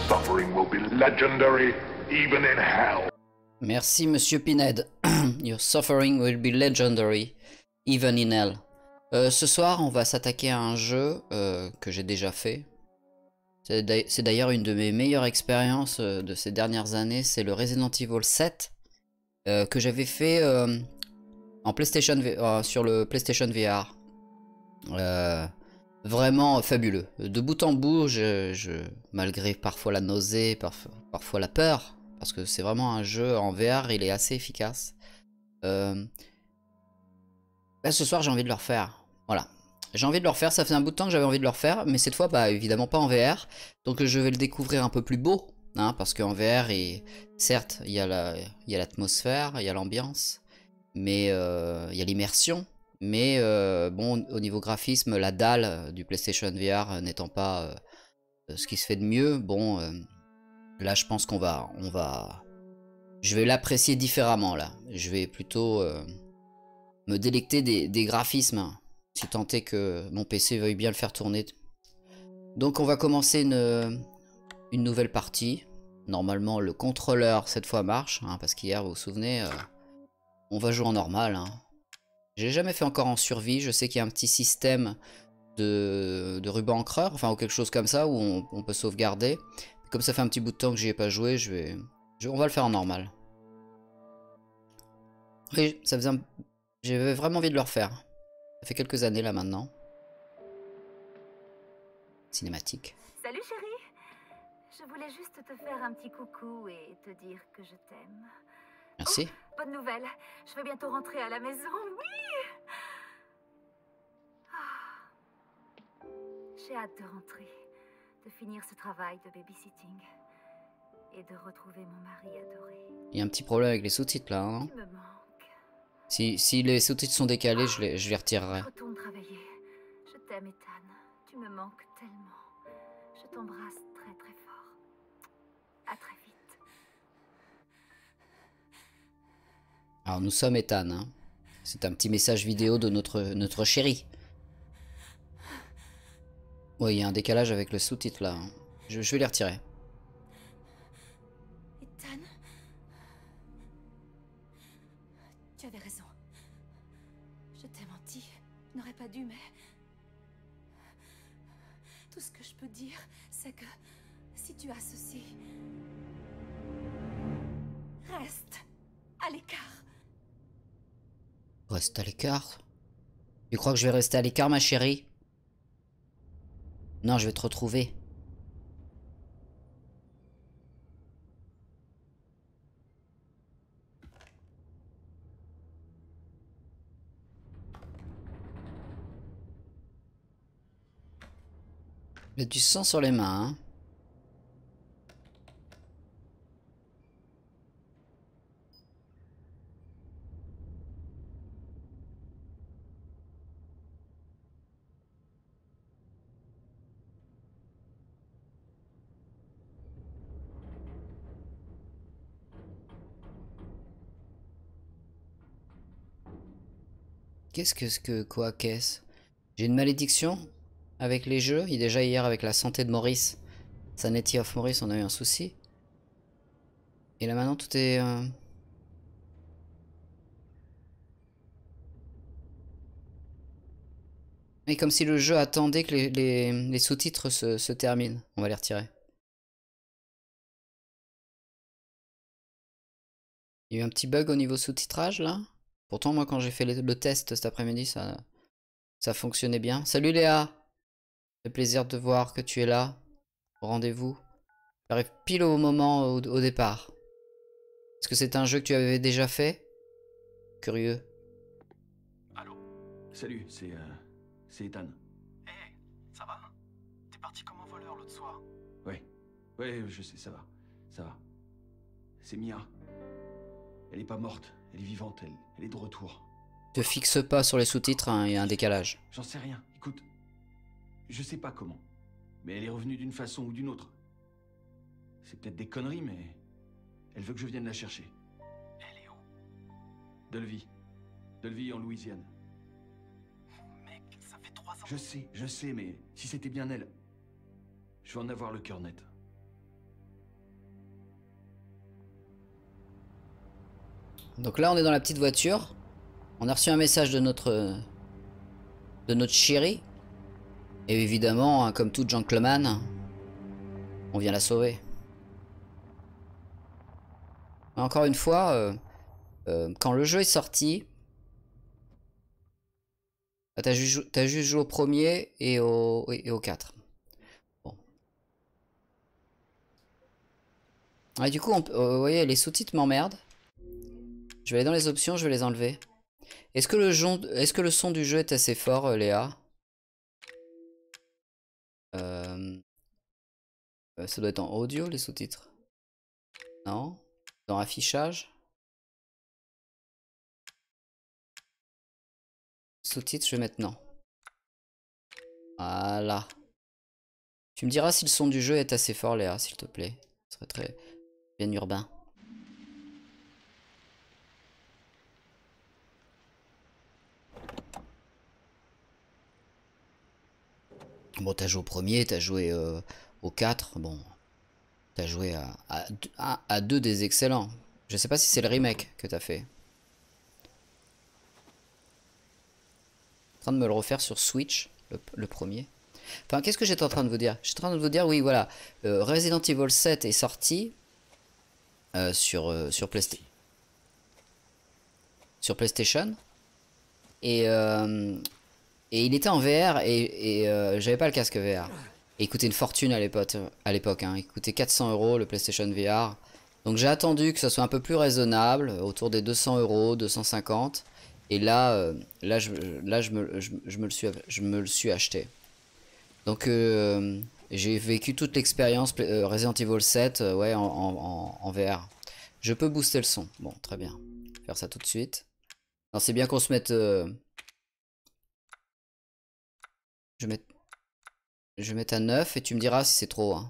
suffering will be legendary, even in hell. Merci, Monsieur Pinhead. Your suffering will be legendary, even in hell. Ce soir, on va s'attaquer à un jeu que j'ai déjà fait. C'est d'ailleurs une de mes meilleures expériences de ces dernières années. C'est le Resident Evil 7 que j'avais fait en PlayStation sur le PlayStation VR. Vraiment fabuleux. De bout en bout, malgré parfois la nausée, parfois la peur, parce que c'est vraiment un jeu en VR, il est assez efficace. Là, ce soir, j'ai envie de le refaire. Voilà. J'ai envie de le refaire, ça fait un bout de temps que j'avais envie de le refaire, mais cette fois, bah, évidemment pas en VR. Donc je vais le découvrir un peu plus beau, hein, parce qu'en VR, certes, il y a l'atmosphère, il y a l'ambiance, mais il y a l'immersion. Mais bon, au niveau graphisme, la dalle du PlayStation VR n'étant pas ce qui se fait de mieux, bon, là je pense je vais l'apprécier différemment là. Je vais plutôt me délecter des graphismes, si tant est que mon PC veuille bien le faire tourner. Donc on va commencer une nouvelle partie. Normalement le contrôleur cette fois marche, hein, parce qu'hier vous vous souvenez, on va jouer en normal, hein. J'ai jamais fait encore en survie, je sais qu'il y a un petit système de ruban encreur, enfin ou quelque chose comme ça, où on peut sauvegarder. Comme ça fait un petit bout de temps que j'y ai pas joué, on va le faire en normal. Oui, j'avais vraiment envie de le refaire. Ça fait quelques années là maintenant. Cinématique. Salut chérie, je voulais juste te faire un petit coucou et te dire que je t'aime. Merci. Oh, bonne nouvelle, je vais bientôt rentrer à la maison, oui. J'ai hâte de rentrer, de finir ce travail de babysitting et de retrouver mon mari adoré. Il y a un petit problème avec les sous-titres là, hein. Tu me manques. Si les sous-titres sont décalés, je les retirerai. Je retourne travailler. Je t'aime, Ethan. Tu me manques tellement. Je t'embrasse très très fort. À très vite. Alors nous sommes Ethan, hein. C'est un petit message vidéo de notre chéri. Oui, il y a un décalage avec le sous-titre là, hein. Je vais les retirer. Ethan, tu avais raison. Je t'ai menti. Je n'aurais pas dû, mais... Tout ce que je peux dire, c'est que si tu as ceci... Reste à l'écart. Reste à l'écart. Tu crois que je vais rester à l'écart, ma chérie? Non, je vais te retrouver. Il y a du sang sur les mains, hein. Qu'est-ce? J'ai une malédiction avec les jeux. Et déjà hier avec la santé de Maurice. Sanity of Maurice, on a eu un souci. Et là maintenant tout est... Et comme si le jeu attendait que les sous-titres se terminent. On va les retirer. Il y a eu un petit bug au niveau sous-titrage là. Pourtant moi quand j'ai fait le test cet après-midi ça fonctionnait bien. Salut Léa. C'est plaisir de voir que tu es là. Au rendez-vous. J'arrive pile au moment au départ. Est-ce que c'est un jeu que tu avais déjà fait? Curieux. Allô? Salut, c'est Ethan. Hé, ça va? T'es parti comme un voleur l'autre soir. Ouais, je sais, ça va. Ça va. C'est Mia. Elle est pas morte, elle est vivante, elle est de retour. Te fixe pas sur les sous-titres, hein, il y a un décalage. J'en sais rien, écoute. Je sais pas comment. Mais elle est revenue d'une façon ou d'une autre. C'est peut-être des conneries, mais... Elle veut que je vienne la chercher. Elle est où? Delvie. Delvie en Louisiane. Mec, ça fait 3 ans. Je sais, mais si c'était bien elle... Je vais en avoir le cœur net. Donc là, on est dans la petite voiture. On a reçu un message de notre chérie. Et évidemment, hein, comme tout gentleman, on vient la sauver. Mais encore une fois, quand le jeu est sorti, t'as juste joué au premier et au 4. Bon. Ouais, du coup, vous voyez, les sous-titres m'emmerdent. Je vais aller dans les options, je vais les enlever. Est-ce que le son du jeu est assez fort, Léa? Ça doit être en audio, les sous-titres. Non? Dans affichage? Sous-titres, je vais mettre non. Voilà. Tu me diras si le son du jeu est assez fort, Léa, s'il te plaît. Ce serait très bien urbain. Bon, t'as joué au premier, t'as joué au 4. Bon, t'as joué à deux des excellents. Je sais pas si c'est le remake que t'as fait. En train de me le refaire sur Switch, le premier. Enfin, qu'est-ce que j'étais en train de vous dire? J'étais en train de vous dire, oui, voilà. Resident Evil 7 est sorti sur PlayStation. Et il était en VR et j'avais pas le casque VR. Et il coûtait une fortune à l'époque. Hein. Il coûtait 400 € le PlayStation VR. Donc j'ai attendu que ça soit un peu plus raisonnable, autour des 200 €, 250. Et là, je me le suis acheté. Donc j'ai vécu toute l'expérience Resident Evil 7 ouais, en VR. Je peux booster le son. Bon, très bien. Faire ça tout de suite. Non, c'est bien qu'on se mette... Je vais mettre à 9 et tu me diras si c'est trop. Hein.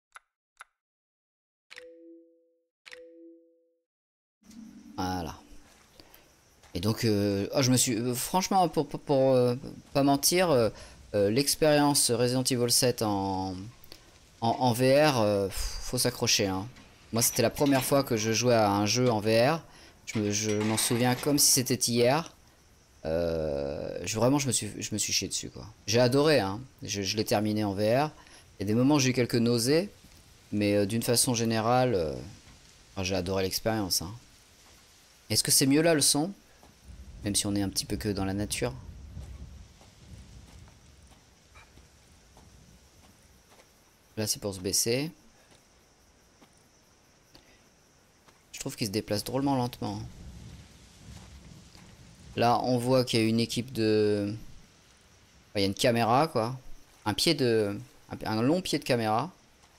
Voilà. Et donc, oh, je me suis... franchement, pour pas mentir, l'expérience Resident Evil 7 en VR, faut s'accrocher. Hein. Moi, c'était la première fois que je jouais à un jeu en VR. Je m'en souviens comme si c'était hier. Vraiment, je me suis chié dessus, quoi. J'ai adoré, hein. Je l'ai terminé en VR. Il y a des moments où j'ai eu quelques nausées, mais d'une façon générale, j'ai adoré l'expérience. Hein. Est-ce que c'est mieux là le son? Même si on est un petit peu que dans la nature. Là, c'est pour se baisser. Je trouve qu'il se déplace drôlement lentement. Là, on voit qu'il y a une équipe de... Il y a une caméra, quoi. Un long pied de caméra.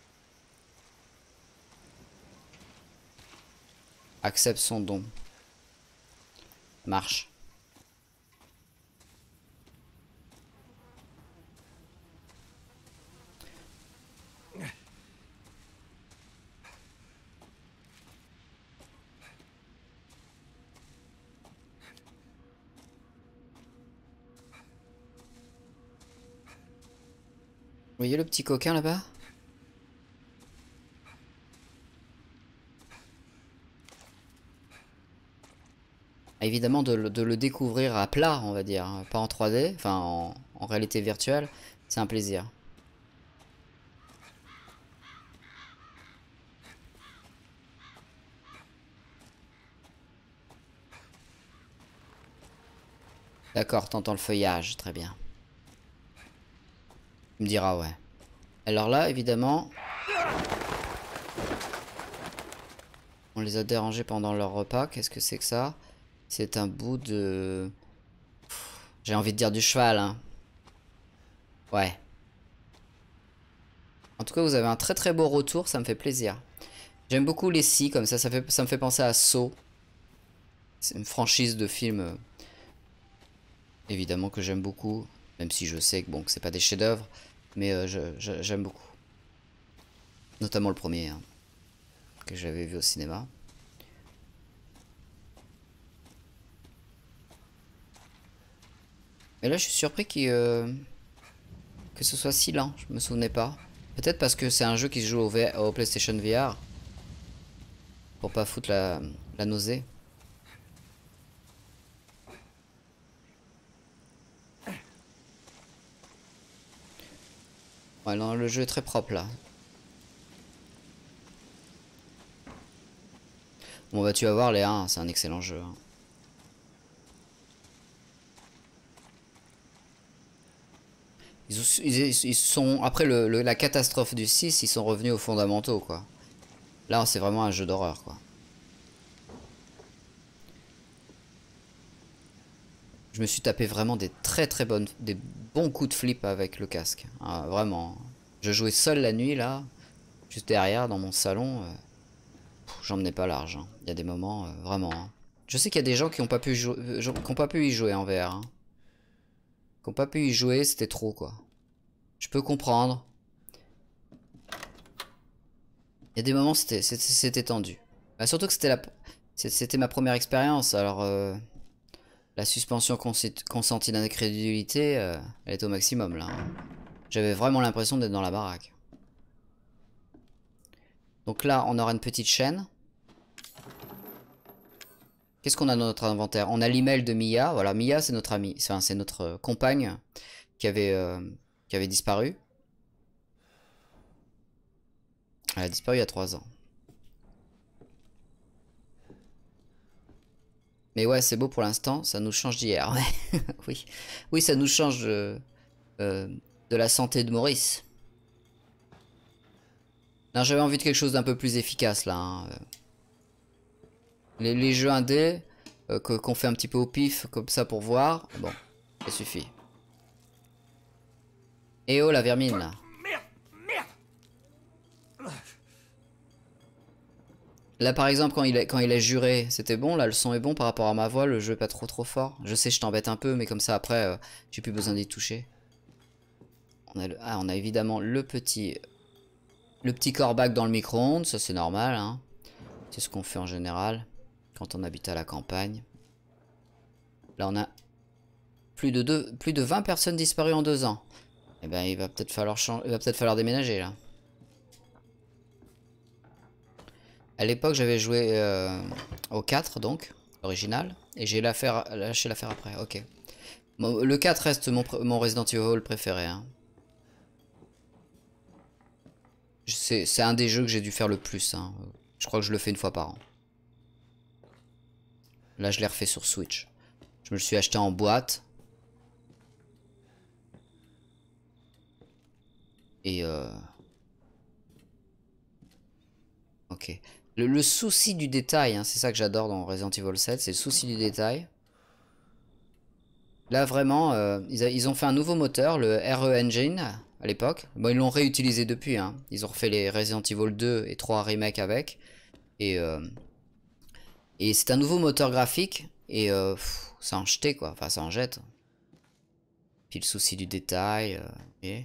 Accepte son don. Marche. Vous voyez le petit coquin là-bas? Évidemment de le découvrir à plat, on va dire, hein, pas en 3D, enfin en réalité virtuelle, c'est un plaisir. D'accord, t'entends le feuillage, très bien. Tu me diras, ouais. Alors là, évidemment, on les a dérangés pendant leur repas. Qu'est-ce que c'est que ça? C'est un bout de... J'ai envie de dire du cheval, hein. Ouais. En tout cas, vous avez un très très beau retour, ça me fait plaisir. J'aime beaucoup les scies, comme ça me fait penser à Saw. C'est une franchise de films, évidemment, que j'aime beaucoup. Même si je sais que, bon, que c'est pas des chefs-d'œuvre. Mais j'aime beaucoup. Notamment le premier, hein, que j'avais vu au cinéma. Mais là, je suis surpris que ce soit si lent. Je me souvenais pas. Peut-être parce que c'est un jeu qui se joue au PlayStation VR. Pour pas foutre la nausée. Ouais, non, le jeu est très propre là. Bon bah tu vas voir Léa, c'est un excellent jeu. Hein. Ils sont... Après la catastrophe du 6, ils sont revenus aux fondamentaux quoi. Là c'est vraiment un jeu d'horreur quoi. Je me suis tapé vraiment des des bons coups de flip avec le casque. Ah, vraiment. Je jouais seul la nuit là, juste derrière dans mon salon. J'en menais pas large. Hein. Il y a des moments, vraiment. Hein. Je sais qu'il y a des gens qui n'ont pas pu qui ont pas pu y jouer en VR. Hein. Qui n'ont pas pu y jouer, c'était trop quoi. Je peux comprendre. Il y a des moments, c'était tendu. Bah, surtout que c'était ma première expérience. Alors, la suspension consentie d'incrédulité, elle est au maximum là. Hein. J'avais vraiment l'impression d'être dans la baraque. Donc là, on aura une petite chaîne. Qu'est-ce qu'on a dans notre inventaire? On a l'email de Mia. Voilà, Mia, c'est notre amie. Enfin, c'est notre compagne qui avait disparu. Elle a disparu il y a 3 ans. Mais ouais, c'est beau pour l'instant. Ça nous change d'hier. Ouais. Oui. Oui, ça nous change de la santé de Maurice. Non, j'avais envie de quelque chose d'un peu plus efficace là. Hein. Les jeux indés qu'on fait un petit peu au pif comme ça pour voir. Bon, ça suffit. Et oh la vermine là. Là par exemple quand il a juré, c'était bon, là le son est bon par rapport à ma voix, le jeu est pas trop fort. Je sais je t'embête un peu mais comme ça après j'ai plus besoin d'y toucher. On a évidemment le petit corbac dans le micro-ondes, ça c'est normal hein. C'est ce qu'on fait en général quand on habite à la campagne. Là on a plus de 20 personnes disparues en 2 ans. Eh ben il va peut-être falloir déménager là. À l'époque, j'avais joué au 4, donc, original. Et j'ai lâché l'affaire après, ok. Bon, le 4 reste mon Resident Evil préféré. Hein. C'est un des jeux que j'ai dû faire le plus. Hein. Je crois que je le fais une fois par an. Là, je l'ai refait sur Switch. Je me le suis acheté en boîte. Et ok. Le souci du détail, hein, c'est ça que j'adore dans Resident Evil 7, c'est le souci du détail. Là vraiment, ils ont fait un nouveau moteur, le RE Engine, à l'époque. Bon, ils l'ont réutilisé depuis, hein. Ils ont refait les Resident Evil 2 et 3 remake avec. Et c'est un nouveau moteur graphique, et ça en jetait quoi, enfin ça en jette. Puis le souci du détail, et...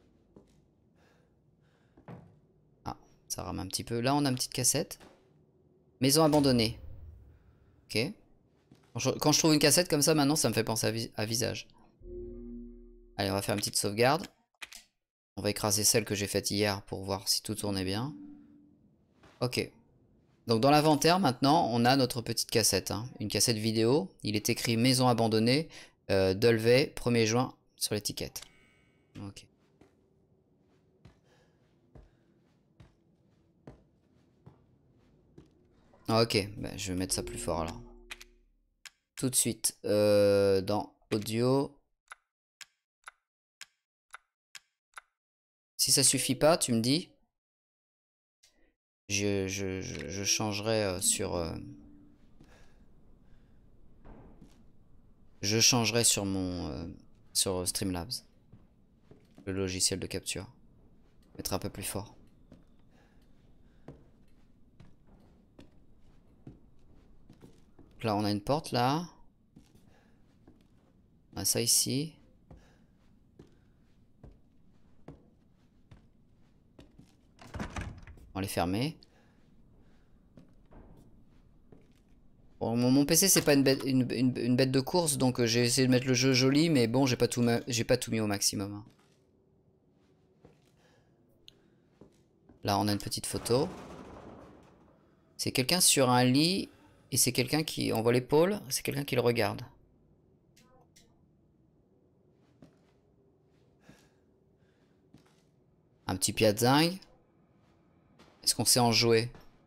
Ah, ça rame un petit peu. Là on a une petite cassette. Maison abandonnée. Ok. Quand je trouve une cassette comme ça, maintenant, ça me fait penser à Visage. Allez, on va faire une petite sauvegarde. On va écraser celle que j'ai faite hier pour voir si tout tournait bien. Ok. Donc dans l'inventaire, maintenant, on a notre petite cassette. Hein. Une cassette vidéo. Il est écrit Maison abandonnée, Dolvay, 1er juin, sur l'étiquette. Ok. Ok, bah, je vais mettre ça plus fort alors. Tout de suite, dans audio. Si ça suffit pas, tu me dis. Je changerai je changerai sur mon sur Streamlabs, le logiciel de capture. Mettre un peu plus fort. Là, on a une porte là. On a ça ici. On va les fermer. Bon, mon PC c'est pas une bête de course, donc j'ai essayé de mettre le jeu joli, mais bon j'ai pas tout mis au maximum. Hein. Là on a une petite photo. C'est quelqu'un sur un lit et c'est quelqu'un qui... On voit l'épaule, c'est quelqu'un qui le regarde. petit piazzingue. Est-ce qu'on sait en jouer?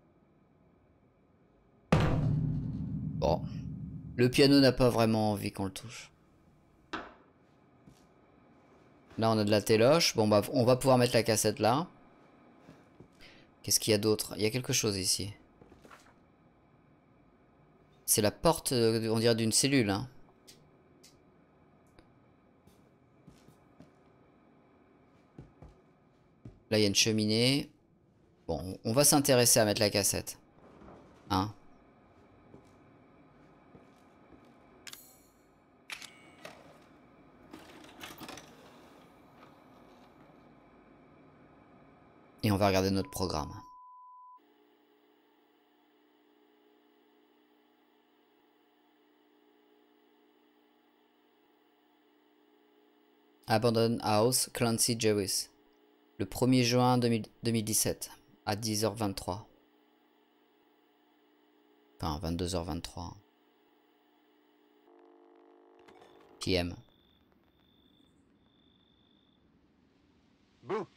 Bon. Le piano n'a pas vraiment envie qu'on le touche. Là, on a de la téloche. Bon, bah, on va pouvoir mettre la cassette là. Qu'est-ce qu'il y a d'autre? Il y a quelque chose ici. C'est la porte, on dirait, d'une cellule, hein. Là, il y a une cheminée. Bon, on va s'intéresser à mettre la cassette. Hein? Et on va regarder notre programme. Abandoned House, Clancy Jewis. Le 1er juin 2017, à 10h23. Enfin, 22h23. PM. Bouh!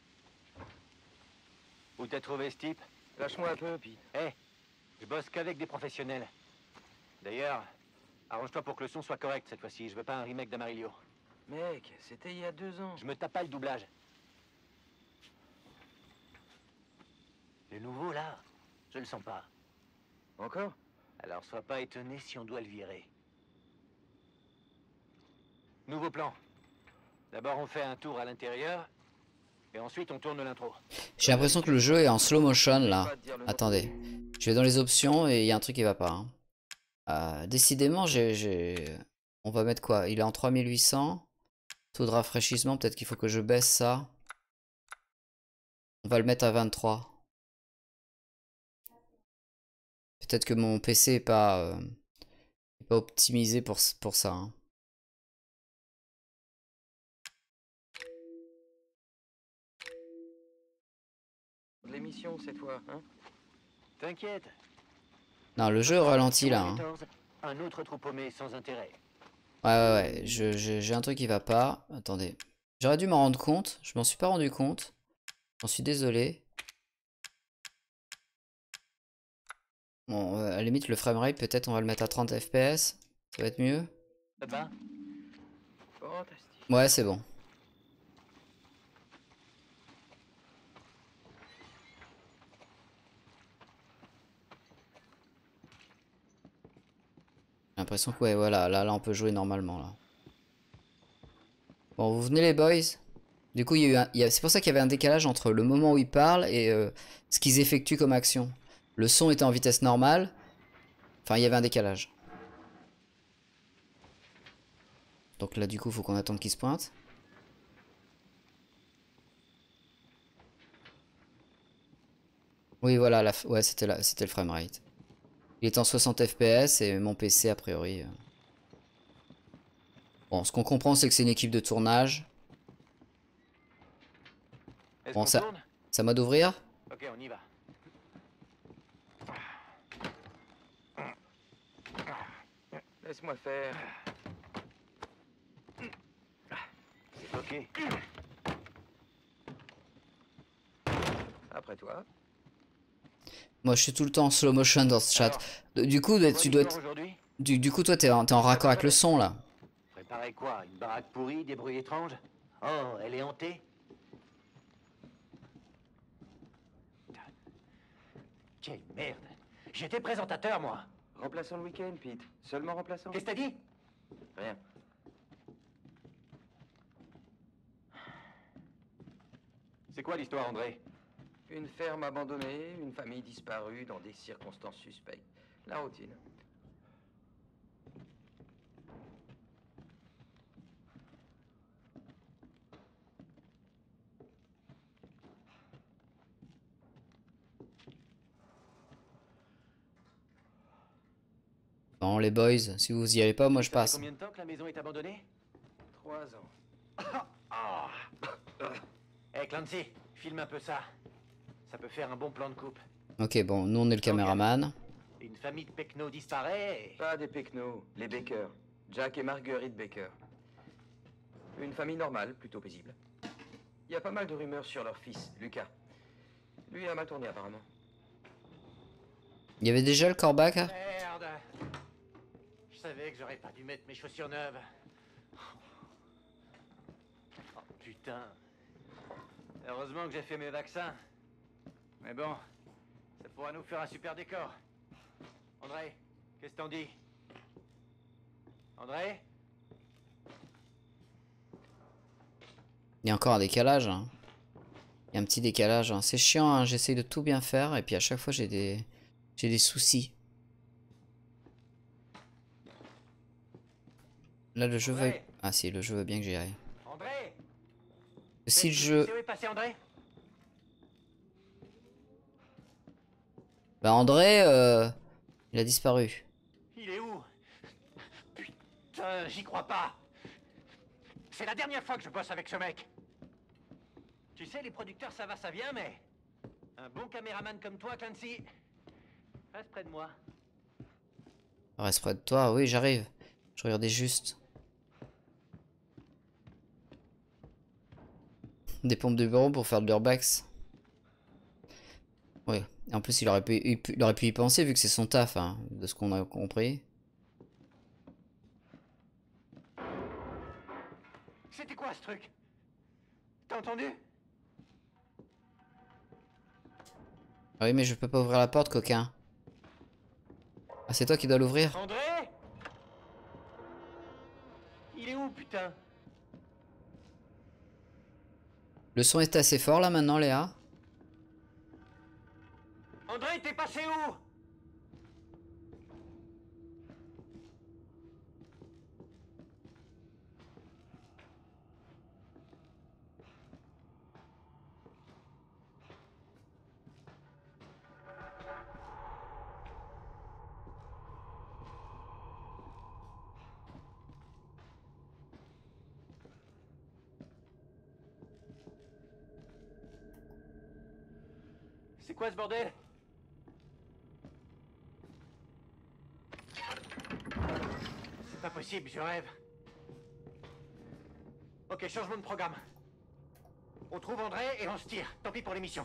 Où t'as trouvé ce type? Lâche-moi un peu, Pete. Hé, je bosse qu'avec des professionnels. D'ailleurs, arrange-toi pour que le son soit correct cette fois-ci. Je veux pas un remake d'Amarillo. Mec, c'était il y a 2 ans. Je me tape pas le doublage. Le nouveau, là, je le sens pas. Encore? Alors sois pas étonné si on doit le virer. Nouveau plan. D'abord, on fait un tour à l'intérieur. Et ensuite, on tourne l'intro. J'ai l'impression que le jeu est en slow motion là. Attendez. Je vais dans les options et il y a un truc qui va pas. Hein. Décidément, on va mettre quoi? Il est en 3800. Taux de rafraîchissement, peut-être qu'il faut que je baisse ça. On va le mettre à 23. Peut-être que mon PC est pas optimisé pour ça. Hein. L'émission cette fois, hein? T'inquiète. Non, le jeu ralentit là. Hein. Un autre trou paumé sans intérêt. Ouais. J'ai un truc qui va pas. Attendez. J'aurais dû m'en rendre compte. Je m'en suis pas rendu compte. J'en suis désolé. Bon, à la limite, le framerate, peut-être on va le mettre à 30 FPS. Ça va être mieux. Ça te va? Fantastique. Ouais, c'est bon. J'ai l'impression que ouais, voilà, là on peut jouer normalement là. Bon, vous venez les boys. Du coup, c'est pour ça qu'il y avait un décalage entre le moment où ils parlent et ce qu'ils effectuent comme action. Le son était en vitesse normale. Enfin, il y avait un décalage. Donc là, du coup, il faut qu'on attende qu'ils se pointent. Oui, voilà, ouais, c'était le framerate. Il est en 60 FPS et mon PC, a priori... Bon, ce qu'on comprend, c'est que c'est une équipe de tournage. Bon, ça m'a d'ouvrir. Ok, on y va. Laisse-moi faire. Ok. Après toi. Moi, je suis tout le temps en slow motion dans ce chat. Du coup, tu dois être... Du coup, toi, t'es en raccord avec le son, là. Préparer quoi? Une baraque pourrie, des bruits étranges? Oh, elle est hantée? Quelle merde! J'étais présentateur, moi! Remplaçant le week-end, Pete. Seulement remplaçant. Qu'est-ce que t'as dit? Rien. C'est quoi l'histoire, André? Une ferme abandonnée, une famille disparue dans des circonstances suspectes. La routine. Bon, les boys, si vous y allez pas, moi je passe. Combien de temps que la maison est abandonnée? 3 ans. Hey Clancy, filme un peu ça. Ça peut faire un bon plan de coupe. Ok, bon, nous on est le caméraman. Une famille de pecnos disparaît et... Pas des Pecnos, les Baker. Jack et Marguerite Baker. Une famille normale, plutôt paisible. Il y a pas mal de rumeurs sur leur fils, Lucas. Lui a mal tourné apparemment. Il y avait déjà le corbac. Merde. Je savais que j'aurais pas dû mettre mes chaussures neuves. Oh putain. Heureusement que j'ai fait mes vaccins. Mais bon, ça pourra nous faire un super décor. André, qu'est-ce que t'en dis? André? Il y a encore un décalage. Hein. Il y a un petit décalage. Hein. C'est chiant, hein. J'essaye de tout bien faire et puis à chaque fois j'ai des soucis. Là le jeu veut... Ah si, le jeu veut bien que j'y aille. André? Si le jeu... Tu sais où est passé André? Bah André, il a disparu. Il est où? Putain, j'y crois pas. C'est la dernière fois que je bosse avec ce mec. Tu sais, les producteurs, ça va, ça vient, mais... Un bon caméraman comme toi, Clancy... Reste près de moi. Reste près de toi, oui j'arrive. Je regardais juste. Des pompes de bureau pour faire de l'urbex. Oui, en plus il aurait pu y penser vu que c'est son taf, hein, de ce qu'on a compris. C'était quoi ce truc? T'as entendu? Ah oui mais je peux pas ouvrir la porte, coquin. Ah c'est toi qui dois l'ouvrir? André? Il est où, putain? Le son est assez fort là maintenant, Léa? André, t'es passé où? C'est quoi ce bordel? C'est pas possible, je rêve. Ok, changement de programme. On trouve André et on se tire. Tant pis pour l'émission.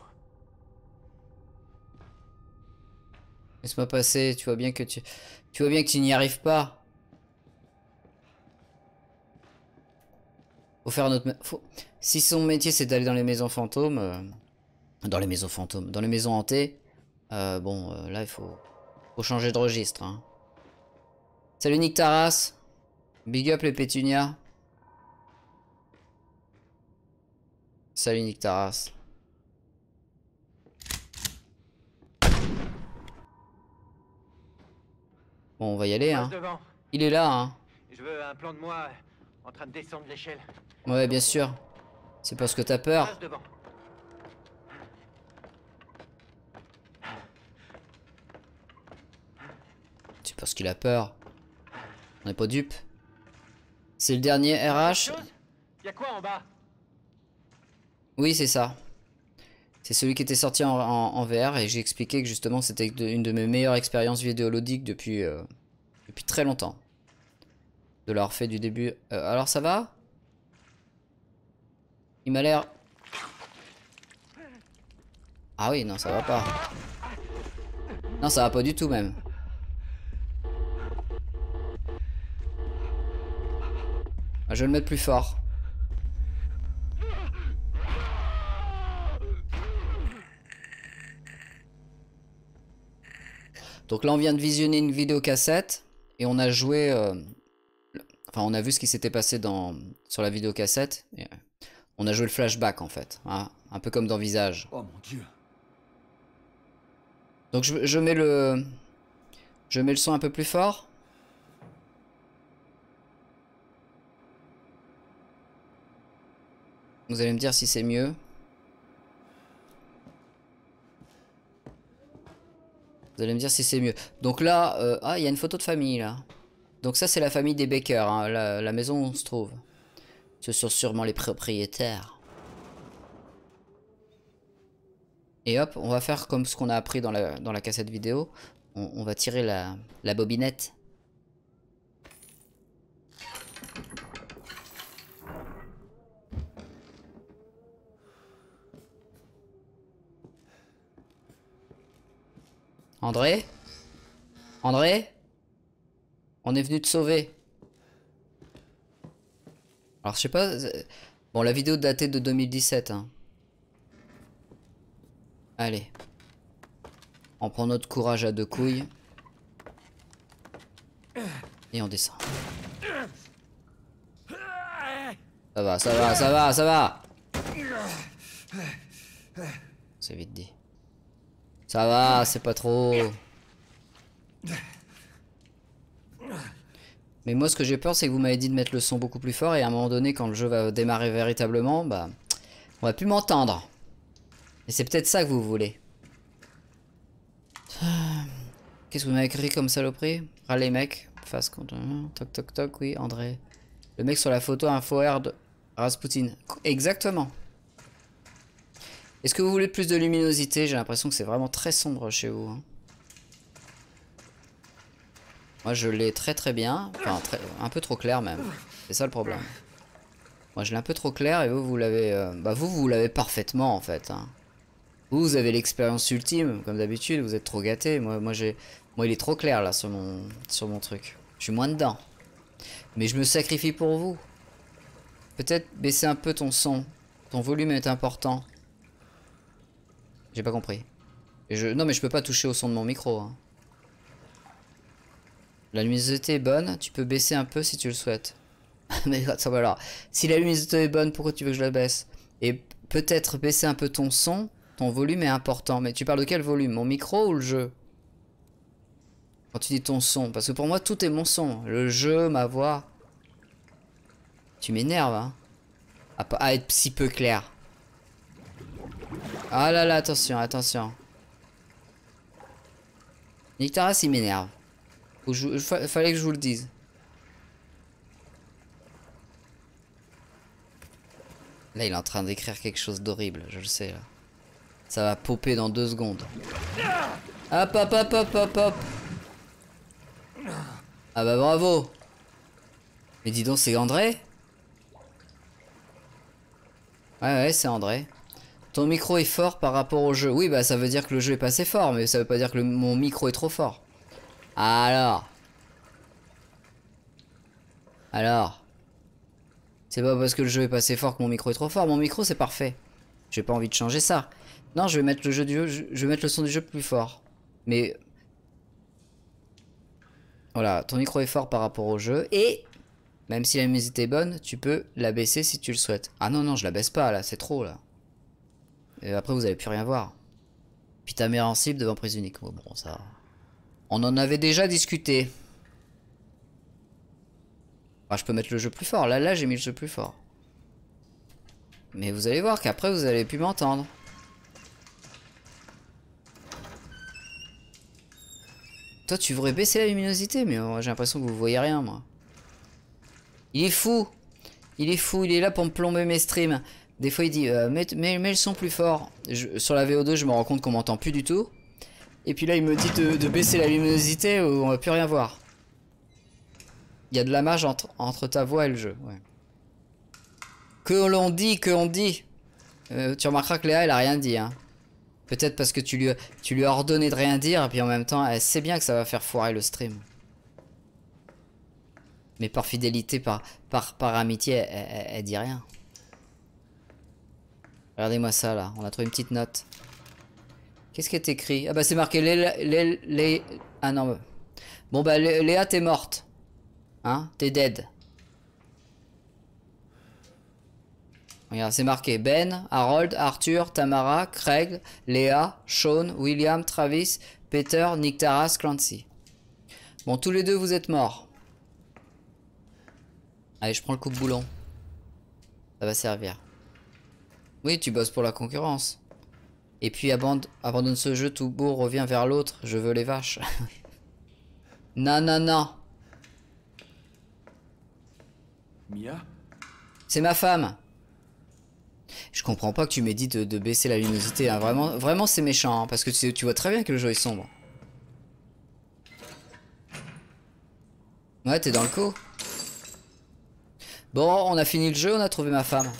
Laisse-moi passer, tu vois bien que tu n'y arrives pas. Faut faire notre... Si son métier c'est d'aller dans les maisons fantômes... Dans les maisons fantômes, dans les maisons hantées... là il faut changer de registre. Hein. Salut Nick Taras. Big up les pétunias. Salut Nick Taras. Bon, on va y aller, hein. Devant. Il est là, hein. Je veux un plan de moi en train de descendre l'échelle. Ouais, bien sûr. C'est parce que t'as peur. Passe devant. C'est parce qu'il a peur. On n'est pas dupe. C'est le dernier RH. Y'a quoi en bas? Oui, c'est ça. C'est celui qui était sorti en VR et j'ai expliqué que justement c'était une de mes meilleures expériences vidéoludiques depuis très longtemps. De l'avoir fait du début. Alors ça va? Il m'a l'air... Ah oui, non, ça va pas. Non, ça va pas du tout même. Je vais le mettre plus fort. Donc là on vient de visionner une vidéocassette et on a joué... Enfin on a vu ce qui s'était passé sur la vidéocassette. On a joué le flashback en fait. Hein, un peu comme dans Visage. Oh mon Dieu. Donc je mets le son un peu plus fort. Vous allez me dire si c'est mieux. Vous allez me dire si c'est mieux. Donc là, il y a une photo de famille là. Donc ça c'est la famille des Baker, hein, la maison où on se trouve. Ce sont sûrement les propriétaires. Et hop, on va faire comme ce qu'on a appris dans la cassette vidéo. On va tirer la bobinette. André? André? On est venu te sauver. Alors je sais pas... Bon, la vidéo datée de 2017. Hein. Allez. On prend notre courage à deux couilles. Et on descend. Ça va, ça va, ça va, ça va. C'est vite dit. Ça va, c'est pas trop... Mais moi ce que j'ai peur c'est que vous m'avez dit de mettre le son beaucoup plus fort et à un moment donné quand le jeu va démarrer véritablement, bah... On va plus m'entendre. Et c'est peut-être ça que vous voulez. Qu'est-ce que vous m'avez écrit comme saloperie? Ah les mecs, face contre... Toc toc toc, oui, André. Le mec sur la photo InfoR de Rasputin. Exactement. Est-ce que vous voulez plus de luminosité? J'ai l'impression que c'est vraiment très sombre chez vous. Hein. Moi je l'ai très très bien. Enfin, un peu trop clair même. C'est ça le problème. Moi je l'ai un peu trop clair et vous, vous l'avez... Bah vous l'avez parfaitement en fait. Hein. Vous avez l'expérience ultime, comme d'habitude, vous êtes trop gâtés. Moi il est trop clair là sur mon truc. Je suis moins dedans. Mais je me sacrifie pour vous. Peut-être baisser un peu ton son. Ton volume est important. J'ai pas compris. Non mais je peux pas toucher au son de mon micro. Hein. La luminosité est bonne, tu peux baisser un peu si tu le souhaites. Mais attends, alors, si la luminosité est bonne, pourquoi tu veux que je la baisse? Et peut-être baisser un peu ton son, ton volume est important. Mais tu parles de quel volume? Mon micro ou le jeu? Quand tu dis ton son, parce que pour moi tout est mon son. Le jeu, ma voix. Tu m'énerves, hein. À être si peu clair. Ah là là, attention, attention. Nick Taras, il m'énerve. Fallait que je vous le dise. Là, il est en train d'écrire quelque chose d'horrible, je le sais, là. Ça va popper dans 2 secondes. Hop, hop, hop, hop, hop, hop. Ah bah bravo. Mais dis donc, c'est André? Ouais, c'est André. Ton micro est fort par rapport au jeu. Oui, bah ça veut dire que le jeu est pas assez fort, mais ça veut pas dire que mon micro est trop fort. Alors. C'est pas parce que le jeu est pas assez fort que mon micro est trop fort. Mon micro c'est parfait. J'ai pas envie de changer ça. Non, je vais mettre je vais mettre le son du jeu plus fort. Mais voilà, ton micro est fort par rapport au jeu et même si la musique est bonne, tu peux la baisser si tu le souhaites. Ah non, je la baisse pas là, c'est trop là. Et après vous allez plus rien voir. Puis ta mère en cible devant prise unique. Oh, bon ça. On en avait déjà discuté. Ah, je peux mettre le jeu plus fort. Là j'ai mis le jeu plus fort. Mais vous allez voir qu'après vous allez plus m'entendre. Toi tu voudrais baisser la luminosité, mais j'ai l'impression que vous voyez rien moi. Il est fou. Il est là pour me plomber mes streams. Des fois il dit mets le son plus fort. Sur la VO2 je me rends compte qu'on m'entend plus du tout. Et puis là il me dit de baisser la luminosité ou on va plus rien voir. Il y a de la marge entre ta voix et le jeu. Ouais. Que l'on dit. Tu remarqueras que Léa elle a rien dit. Hein. Peut-être parce que tu lui as ordonné de rien dire. Et puis en même temps elle sait bien que ça va faire foirer le stream. Mais par fidélité, par amitié, elle dit rien. Regardez-moi ça là. On a trouvé une petite note. Qu'est-ce qui est écrit? Ah bah c'est marqué Ah non. Bon bah Léa t'es morte. Hein? T'es dead. Regarde, c'est marqué Ben, Harold, Arthur, Tamara, Craig, Léa, Sean, William, Travis, Peter, Nick Taras, Clancy. Bon, tous les deux vous êtes morts. Allez, je prends le coupe-boulon. Ça va servir. Oui, tu bosses pour la concurrence. Et puis abandonne ce jeu tout beau, reviens vers l'autre. Je veux les vaches. Non. Mia? C'est ma femme. Je comprends pas que tu m'aies dit de baisser la luminosité. Hein. Vraiment c'est méchant. Hein, parce que tu vois très bien que le jeu est sombre. Ouais, t'es dans le coup. Bon, on a fini le jeu, on a trouvé ma femme.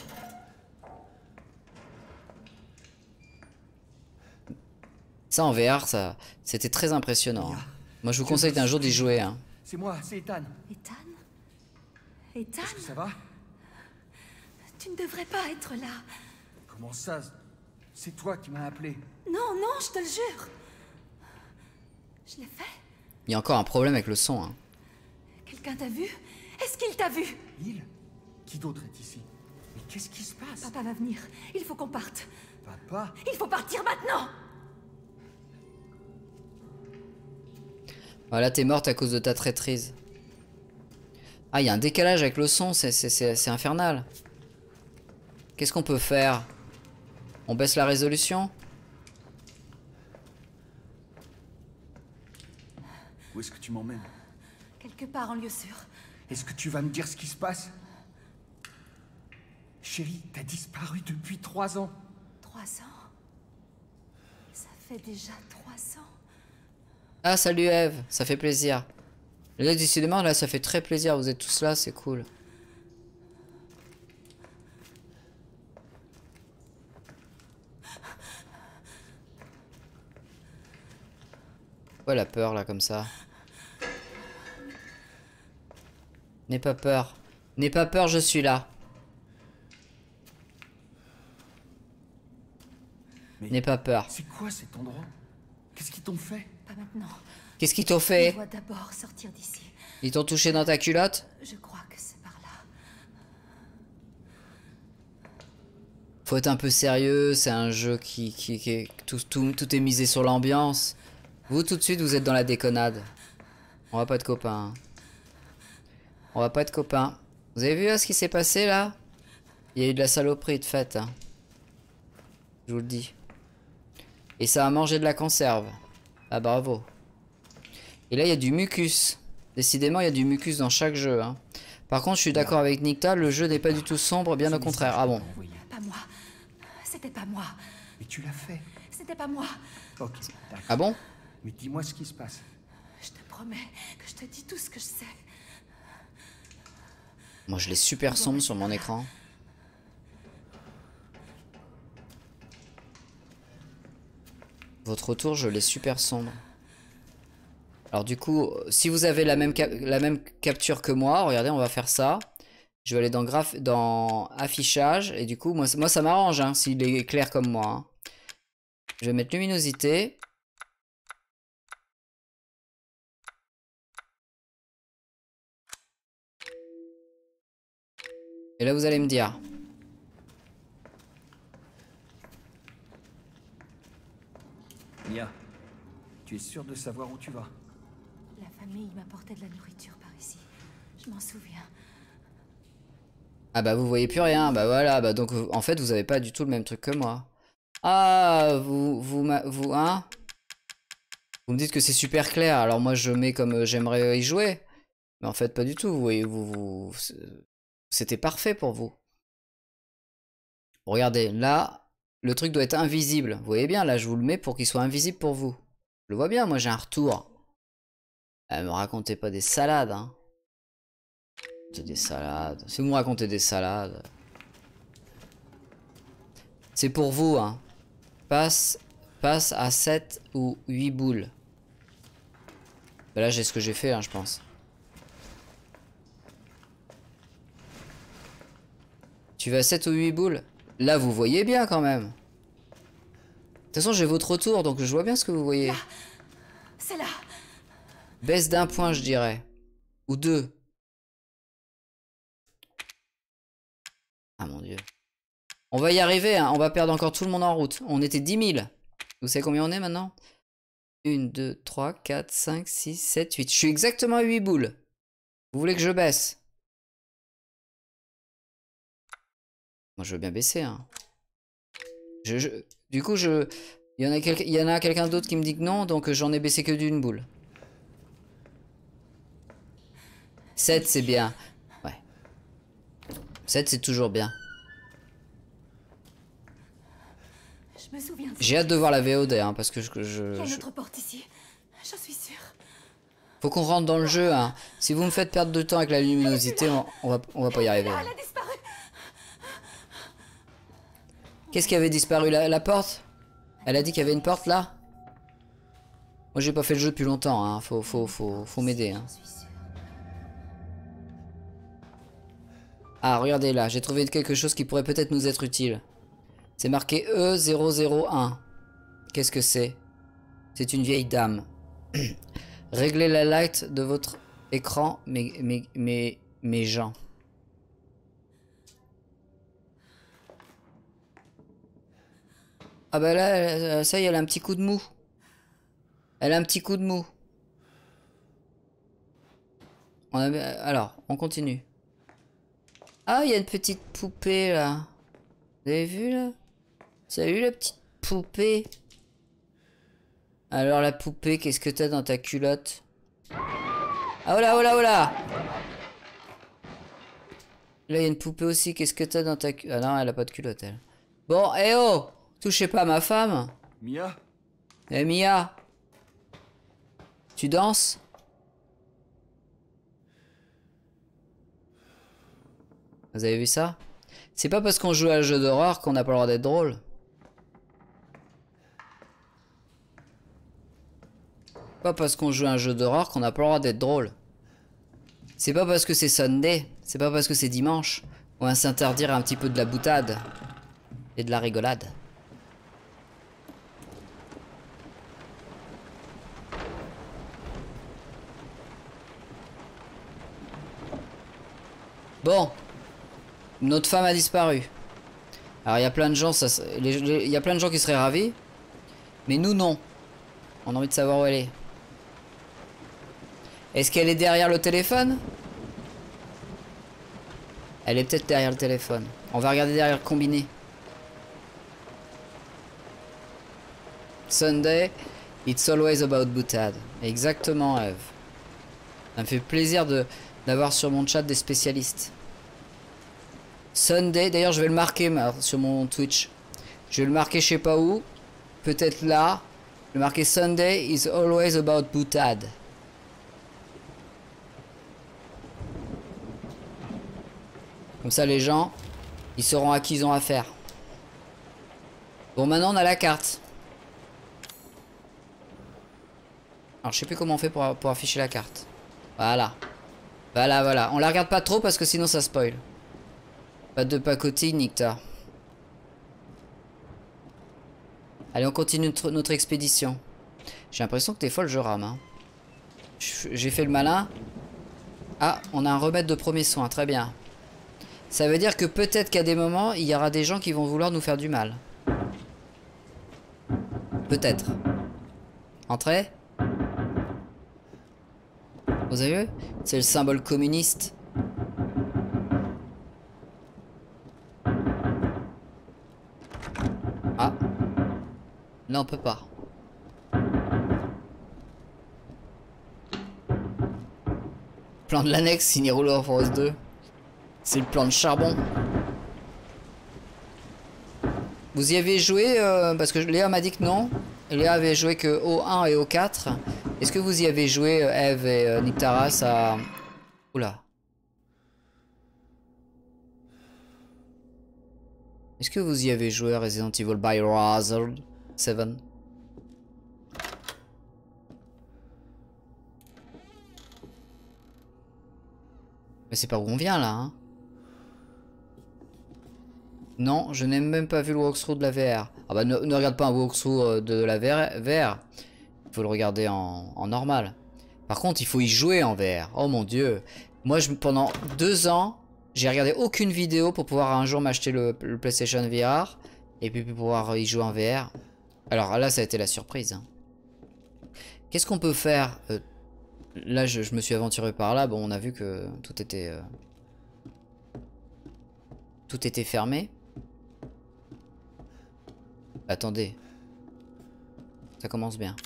Ça en VR, ça, c'était très impressionnant. Hein. Moi je vous conseille d'un jour d'y jouer. Hein. C'est moi, c'est Ethan. Ethan? Ethan? Est-ce que ça va? Tu ne devrais pas être là. Comment ça? C'est toi qui m'as appelé. Non, non, je te le jure. Je l'ai fait. Il y a encore un problème avec le son. Hein. Quelqu'un t'a vu? Est-ce qu'il t'a vu? Il? Qui d'autre est ici? Mais qu'est-ce qui se passe? Papa va venir. Il faut qu'on parte. Papa? Il faut partir maintenant. Voilà, t'es morte à cause de ta traîtrise. Ah, il y a un décalage avec le son, c'est infernal. Qu'est-ce qu'on peut faire? On baisse la résolution? Où est-ce que tu m'emmènes? Quelque part en lieu sûr. Est-ce que tu vas me dire ce qui se passe? Chérie, t'as disparu depuis 3 ans. 3 ans. Ça fait déjà 3 ans. Ah, salut Eve, ça fait plaisir. Là, décidément, là, ça fait très plaisir. Vous êtes tous là, c'est cool. Ouais, la peur, là, comme ça. N'aie pas peur. N'aie pas peur, je suis là. N'aie pas peur. C'est quoi cet endroit? Qu'est-ce qu'ils t'ont fait? Pas maintenant. Qu'est-ce qu'ils t'ont On fait? doit d'abord sortir d'ici. Ils t'ont touché dans ta culotte? Je crois que c'est par là. Faut être un peu sérieux, c'est un jeu qui tout est misé sur l'ambiance. Vous, tout de suite, vous êtes dans la déconnade. On va pas être copains. Hein. On va pas être copains. Vous avez vu là, ce qui s'est passé, là? Il y a eu de la saloperie de fait. Hein. Je vous le dis. Et ça a mangé de la conserve. Ah, bravo. Et là, il y a du mucus. Décidément, il y a du mucus dans chaque jeu. Hein. Par contre, je suis d'accord avec Nikta, le jeu n'est pas du tout sombre, bien au contraire. Ah bon. Pas moi. C'était pas moi. Mais tu l'as fait. C'était pas moi. Ok, d'accord. Ah bon? Mais dis-moi ce qui se passe. Je te promets que je te dis tout ce que je sais. Moi, je l'ai super sombre sur mon écran. Votre retour, je l'ai super sombre. Alors du coup, si vous avez la même capture que moi, regardez, on va faire ça. Je vais aller dans affichage. Et du coup, moi ça m'arrange, hein, s'il est clair comme moi. Hein. Je vais mettre luminosité. Et là, vous allez me dire. Mia, tu es sûr de savoir où tu vas? La famille m'apportait de la nourriture par ici. Je m'en souviens. Ah bah vous voyez plus rien, bah voilà, bah donc en fait vous avez pas du tout le même truc que moi. Ah, hein? Vous me dites que c'est super clair, alors moi je mets comme j'aimerais y jouer. Mais en fait pas du tout, vous voyez, c'était parfait pour vous. Regardez, là, le truc doit être invisible. Vous voyez bien, là je vous le mets pour qu'il soit invisible pour vous. Je le vois bien, moi j'ai un retour. Me racontez pas des salades, hein. Des salades. Si vous me racontez des salades. C'est pour vous, hein. Passe à 7 ou 8 boules. Ben là, j'ai ce que j'ai fait, hein, je pense. Tu vas à 7 ou 8 boules? Là, vous voyez bien quand même. De toute façon, j'ai votre retour, donc je vois bien ce que vous voyez. Là. C'est là. Baisse d'un point, je dirais. Ou 2. Ah mon dieu. On va y arriver, hein. On va perdre encore tout le monde en route. On était 10 000. Vous savez combien on est maintenant? 1, 2, 3, 4, 5, 6, 7, 8. Je suis exactement à 8 boules. Vous voulez que je baisse? Moi je veux bien baisser, hein. Du coup, il y en a quelqu'un d'autre qui me dit que non, donc j'en ai baissé que d'une boule. 7 c'est bien. Ouais. 7 c'est toujours bien. Je me souviens de J'ai hâte de voir la VOD, hein, parce que Il y a une autre porte ici. J'en suis sûre. Faut qu'on rentre dans le jeu, hein. Si vous me faites perdre de temps avec la luminosité, on va pas y arriver. Elle a disparu. Qu'est-ce qui avait disparu? La porte? Elle a dit qu'il y avait une porte là? Moi j'ai pas fait le jeu depuis longtemps, hein. Faut m'aider. Hein. Ah, regardez là, j'ai trouvé quelque chose qui pourrait peut-être nous être utile. C'est marqué E001. Qu'est-ce que c'est? C'est une vieille dame. Réglez la light de votre écran, mes gens. Ah bah là, ça y est, elle a un petit coup de mou. Elle a un petit coup de mou. Alors, on continue. Ah, il y a une petite poupée là. Vous avez vu là? Salut la petite poupée. Alors la poupée, qu'est-ce que t'as dans ta culotte? Ah oh là, oh là, oh là! Là, il y a une poupée aussi, qu'est-ce que t'as dans ta culotte? Ah non, elle a pas de culotte, elle. Bon, eh oh! Touchez pas à ma femme! Mia? Eh Mia! Tu danses? Vous avez vu ça? C'est pas parce qu'on joue à un jeu d'horreur qu'on n'a pas le droit d'être drôle. Pas parce qu'on joue à un jeu d'horreur qu'on n'a pas le droit d'être drôle. C'est pas parce que c'est Sunday, c'est pas parce que c'est dimanche, on va s'interdire un petit peu de la boutade et de la rigolade. Bon, notre femme a disparu. Alors il y a plein de gens, il y a plein de gens qui seraient ravis, mais nous non. On a envie de savoir où elle est. Est-ce qu'elle est derrière le téléphone? Elle est peut-être derrière le téléphone. On va regarder derrière le combiné. Sunday, it's always about boutade. Exactement, Eve. Ça me fait plaisir d'avoir sur mon chat des spécialistes. Sunday, d'ailleurs je vais le marquer sur mon Twitch. Je vais le marquer je sais pas où. Peut-être là. Je vais marquer Sunday is always about boutade. Comme ça les gens, ils sauront à qui ils ont affaire. Bon maintenant on a la carte. Alors je sais plus comment on fait pour afficher la carte. Voilà. Voilà. On la regarde pas trop parce que sinon ça spoil. Pas de pacotille, Nicta. Allez, on continue notre expédition. J'ai l'impression que t'es folle, je rame. Hein. J'ai fait le malin. Ah, on a un remède de premier soin, très bien. Ça veut dire que peut-être qu'à des moments, il y aura des gens qui vont vouloir nous faire du mal. Peut-être. Entrez. Vous avez vu? C'est le symbole communiste. Ah. Là, on peut pas. Plan de l'annexe, signé Rule of Rose 2. C'est le plan de charbon. Vous y avez joué parce que Léa m'a dit que non. Léa avait joué que O1 et O4. Est-ce que vous y avez joué, Eve et Nictaras, à... Oula. Est-ce que vous y avez joué à Resident Evil Biohazard 7? Mais c'est pas où on vient là, hein. Non, je n'ai même pas vu le walkthrough de la VR. Ah bah ne regarde pas un walkthrough de la VR. Il faut le regarder en normal. Par contre, il faut y jouer en VR. Oh mon dieu. Moi, pendant 2 ans, j'ai regardé aucune vidéo pour pouvoir un jour m'acheter le PlayStation VR. Et puis pouvoir y jouer en VR. Alors là, ça a été la surprise. Hein. Qu'est-ce qu'on peut faire là, je me suis aventuré par là. Bon, on a vu que tout était fermé. Attendez. Ça commence bien.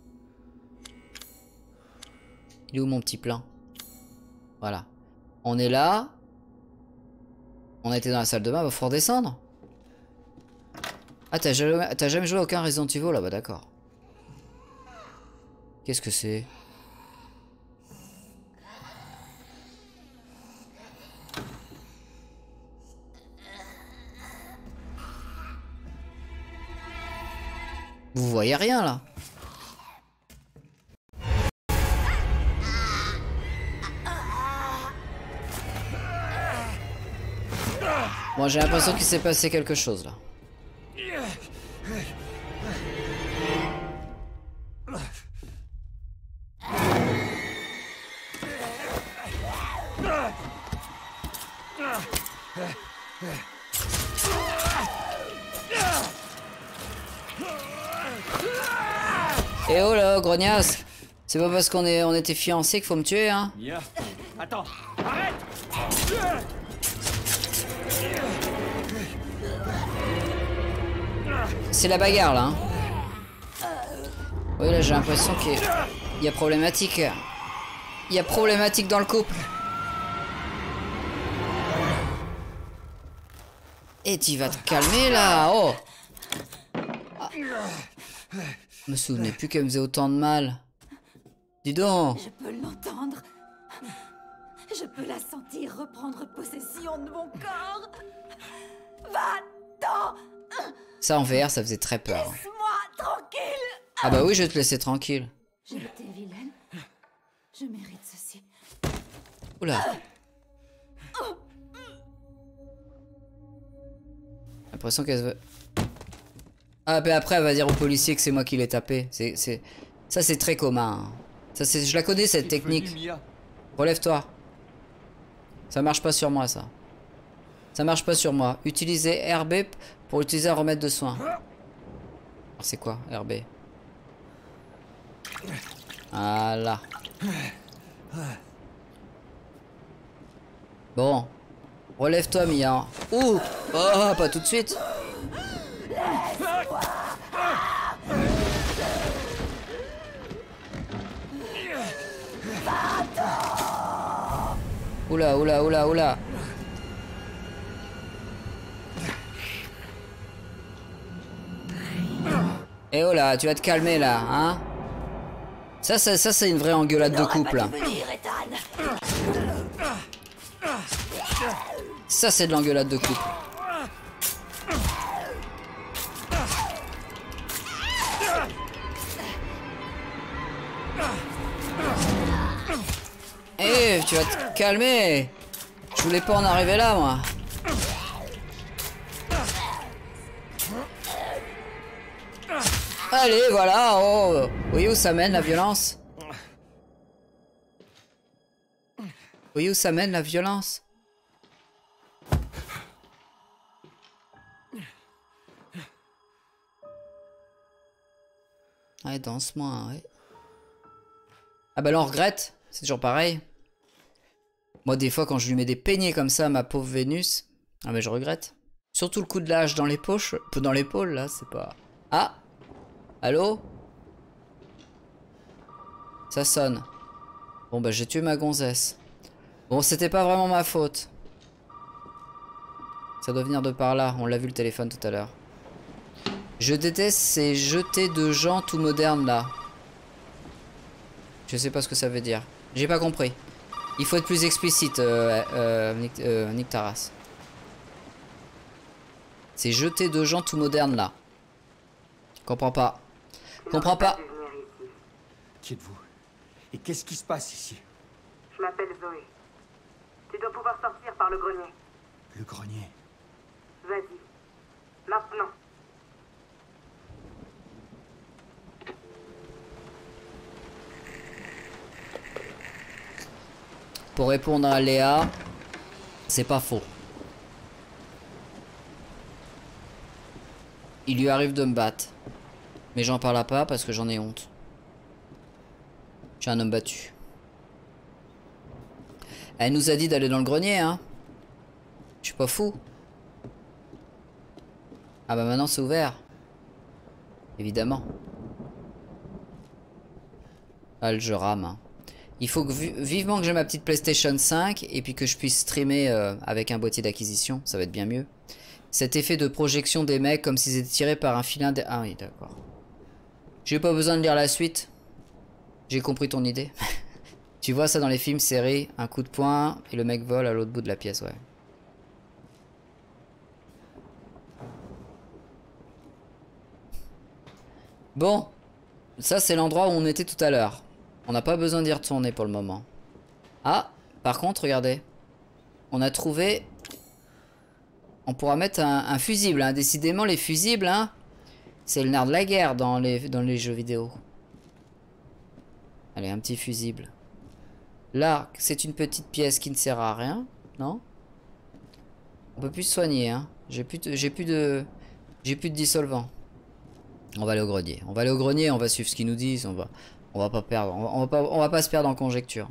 Il est où mon petit plan? Voilà. On est là. On a été dans la salle de bain, il faut redescendre. Ah, t'as jamais joué à aucun Resident Evil là-bas, d'accord. Qu'est-ce que c'est? Vous voyez rien là? Bon, j'ai l'impression qu'il s'est passé quelque chose là. Et oh là, grognasse! C'est pas parce on était fiancés qu'il faut me tuer, hein? Mia, attends, arrête! C'est la bagarre là. Hein. Oui, là j'ai l'impression qu'il y a problématique. Il y a problématique dans le couple. Et tu vas te calmer là. Oh. Ah. Je me souvenais plus qu'elle me faisait autant de mal. Dis donc. Je peux l'entendre. Je peux la sentir reprendre possession de mon corps. Va-t'en. Ça en VR, ça faisait très peur. Laisse-moi tranquille. Ah bah oui, je vais te laisser tranquille. J'ai été vilaine. Je mérite ceci. Oula. L'impression qu'elle se veut... Ah bah après elle va dire au policier que c'est moi qui l'ai tapé. Ça c'est très commun. Hein. Ça, je la connais cette technique. Relève-toi. Ça marche pas sur moi ça. Ça marche pas sur moi. Utiliser RB pour utiliser un remède de soin. C'est quoi RB? Voilà. Bon. Relève-toi Mia. Ouh. Oh, pas tout de suite. Oula, oula, oula, oula. Et oh là, tu vas te calmer là, hein? Ça c'est une vraie engueulade de couple. Ça c'est de l'engueulade de couple. Eh, tu vas te calmer. Je voulais pas en arriver là, moi. Allez, voilà. Oh, vous voyez où ça mène la violence? Vous voyez où ça mène la violence? Ouais, danse-moi, ouais. Ah bah là, on regrette. C'est toujours pareil. Moi, des fois, quand je lui mets des peignets comme ça, ma pauvre Vénus... Ah mais je regrette. Surtout le coup de la hache dans les poches, dans l'épaule, là, c'est pas... Ah! Allô? Ça sonne. Bon bah j'ai tué ma gonzesse. Bon, c'était pas vraiment ma faute. Ça doit venir de par là, on l'a vu le téléphone tout à l'heure. Je déteste ces jetés de gens tout modernes là. Je sais pas ce que ça veut dire. J'ai pas compris. Il faut être plus explicite, Nick Taras. Ces jetés de gens tout modernes là. Comprends pas. Comprends pas. Qui êtes-vous? Et qu'est-ce qui se passe ici? Je m'appelle Zoé. Tu dois pouvoir sortir par le grenier. Le grenier. Vas-y. Maintenant. Pour répondre à Léa, c'est pas faux. Il lui arrive de me battre. Mais j'en parle pas parce que j'en ai honte. Je suis un homme battu. Elle nous a dit d'aller dans le grenier, hein. Je suis pas fou. Ah bah maintenant c'est ouvert. Évidemment. Ah le jeu rame, hein. Il faut que vivement que j'ai ma petite PlayStation 5 et puis que je puisse streamer avec un boîtier d'acquisition. Ça va être bien mieux. Cet effet de projection des mecs comme s'ils étaient tirés par un filin de... Ah oui, d'accord. J'ai pas besoin de lire la suite. J'ai compris ton idée. Tu vois ça dans les films, séries, un coup de poing et le mec vole à l'autre bout de la pièce, ouais. Bon, ça c'est l'endroit où on était tout à l'heure. On n'a pas besoin d'y retourner pour le moment. Ah, par contre, regardez. On a trouvé On pourra mettre un fusible, hein. Décidément, les fusibles, hein, c'est le nerf de la guerre dans les jeux vidéo. Allez, un petit fusible. Là, c'est une petite pièce qui ne sert à rien, non? On peut plus se soigner, hein. J'ai plus de dissolvant. On va aller au grenier. On va aller au grenier, on va suivre ce qu'ils nous disent. On va pas perdre. On va pas se perdre en conjecture.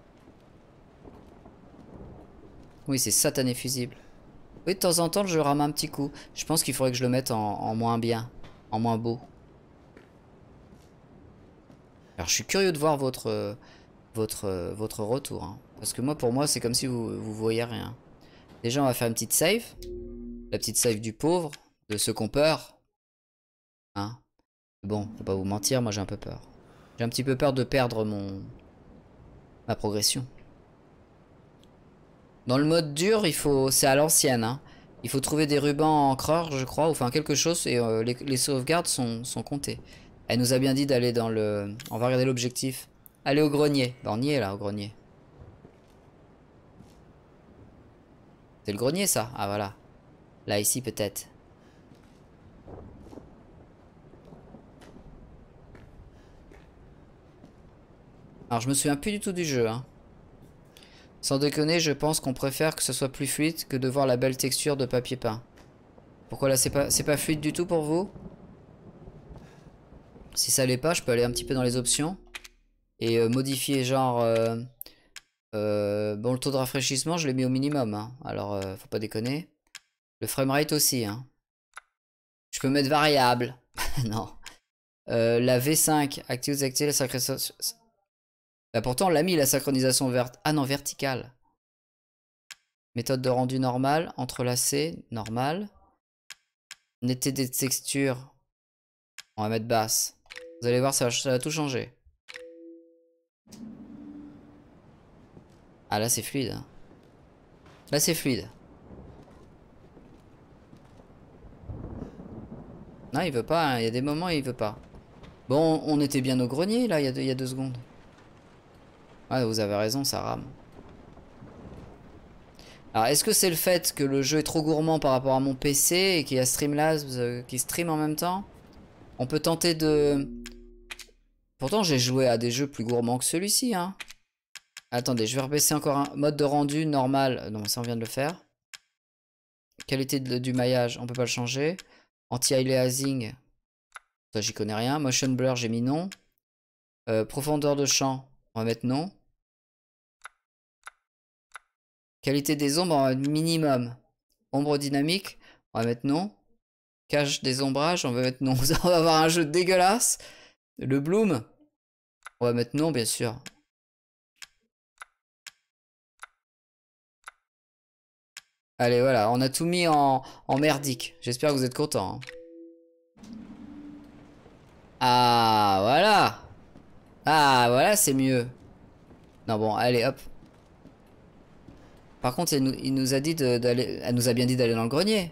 Oui, c'est satané fusible. Oui, de temps en temps, je rame un petit coup. Je pense qu'il faudrait que je le mette en moins bien. En moins beau. Alors, je suis curieux de voir votre retour. Hein. Parce que moi, pour moi, c'est comme si vous voyez rien. Déjà, on va faire une petite save. La petite save du pauvre. De ceux qu'on peur. Hein. Bon, faut pas vous mentir, moi j'ai un peu peur. J'ai un petit peu peur de perdre ma progression. Dans le mode dur, c'est à l'ancienne. Hein. Il faut trouver des rubans encreurs, je crois, ou enfin quelque chose, et les sauvegardes sont comptées. Elle nous a bien dit d'aller dans le... On va regarder l'objectif. Aller au grenier. Ben, on y est là, au grenier. C'est le grenier, ça? Ah, voilà. Là, ici, peut-être. Alors, je me souviens plus du tout du jeu, hein. Sans déconner, je pense qu'on préfère que ce soit plus fluide que de voir la belle texture de papier peint. Pourquoi là, c'est pas fluide du tout pour vous? Si ça l'est pas, je peux aller un petit peu dans les options. Et modifier genre... bon, le taux de rafraîchissement, je l'ai mis au minimum, hein. Alors, faut pas déconner. Le framerate aussi, hein. Je peux mettre variable. Non. La V5, active la synchronisation... Bah pourtant, on l'a mis la synchronisation Ah non, verticale. Méthode de rendu normale, entrelacé, normal. Netteté des textures. On va mettre basse. Vous allez voir, ça va tout changer. Ah là, c'est fluide. Hein. Là, c'est fluide. Non, il veut pas. Hein. Il y a des moments, il veut pas. Bon, on était bien au grenier, là, il y a 2 secondes. Ouais, vous avez raison, ça rame. Alors, est-ce que c'est le fait que le jeu est trop gourmand par rapport à mon PC et qu'il y a Streamlabs qui stream en même temps? On peut tenter de... Pourtant, j'ai joué à des jeux plus gourmands que celui-ci, hein. Attendez, je vais rebaisser encore un mode de rendu normal. Non, ça, on vient de le faire. Qualité du maillage, on peut pas le changer. Anti-aliasing, ça, j'y connais rien. Motion blur, j'ai mis non. Profondeur de champ, on va mettre non. Qualité des ombres, on va mettre minimum. Ombre dynamique, on va mettre non. Cache des ombrages, on va mettre non. On va avoir un jeu dégueulasse. Le bloom, on va mettre non, bien sûr. Allez, voilà, on a tout mis en merdique. J'espère que vous êtes contents. Hein. Ah, voilà. Ah, voilà, c'est mieux. Non, bon, allez, hop. Par contre, il nous a dit d'aller... Elle nous a bien dit d'aller dans le grenier.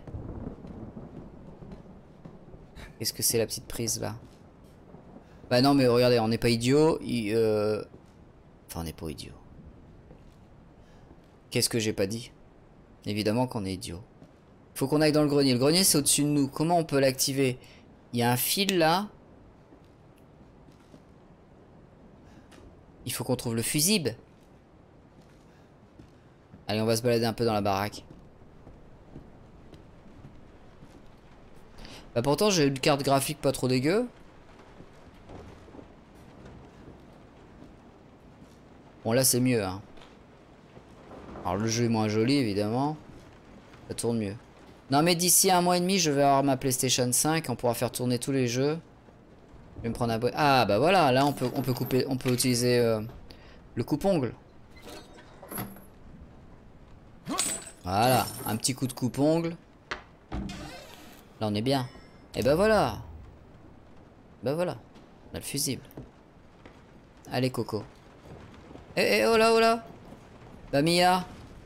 Qu'est-ce que c'est la petite prise, là? Bah non, mais regardez, on n'est pas idiot. Enfin, on n'est pas idiot. Qu'est-ce que j'ai pas dit? Évidemment qu'on est idiot. Faut qu'on aille dans le grenier. Le grenier, c'est au-dessus de nous. Comment on peut l'activer? Il y a un fil, là. Il faut qu'on trouve le fusible. Allez, on va se balader un peu dans la baraque. Bah pourtant, j'ai une carte graphique pas trop dégueu. Bon, là, c'est mieux, hein. Alors, le jeu est moins joli, évidemment. Ça tourne mieux. Non, mais d'ici 1 mois et demi, je vais avoir ma PlayStation 5. On pourra faire tourner tous les jeux. Je vais me prendre un... Ah, bah voilà, là, on peut couper... On peut utiliser le coupe-ongle. Voilà, un petit coup de coupe-ongle. Là, on est bien. Et bah voilà. Bah voilà. On a le fusible. Allez, Coco. Eh, oh là, oh là. Bah, Mia.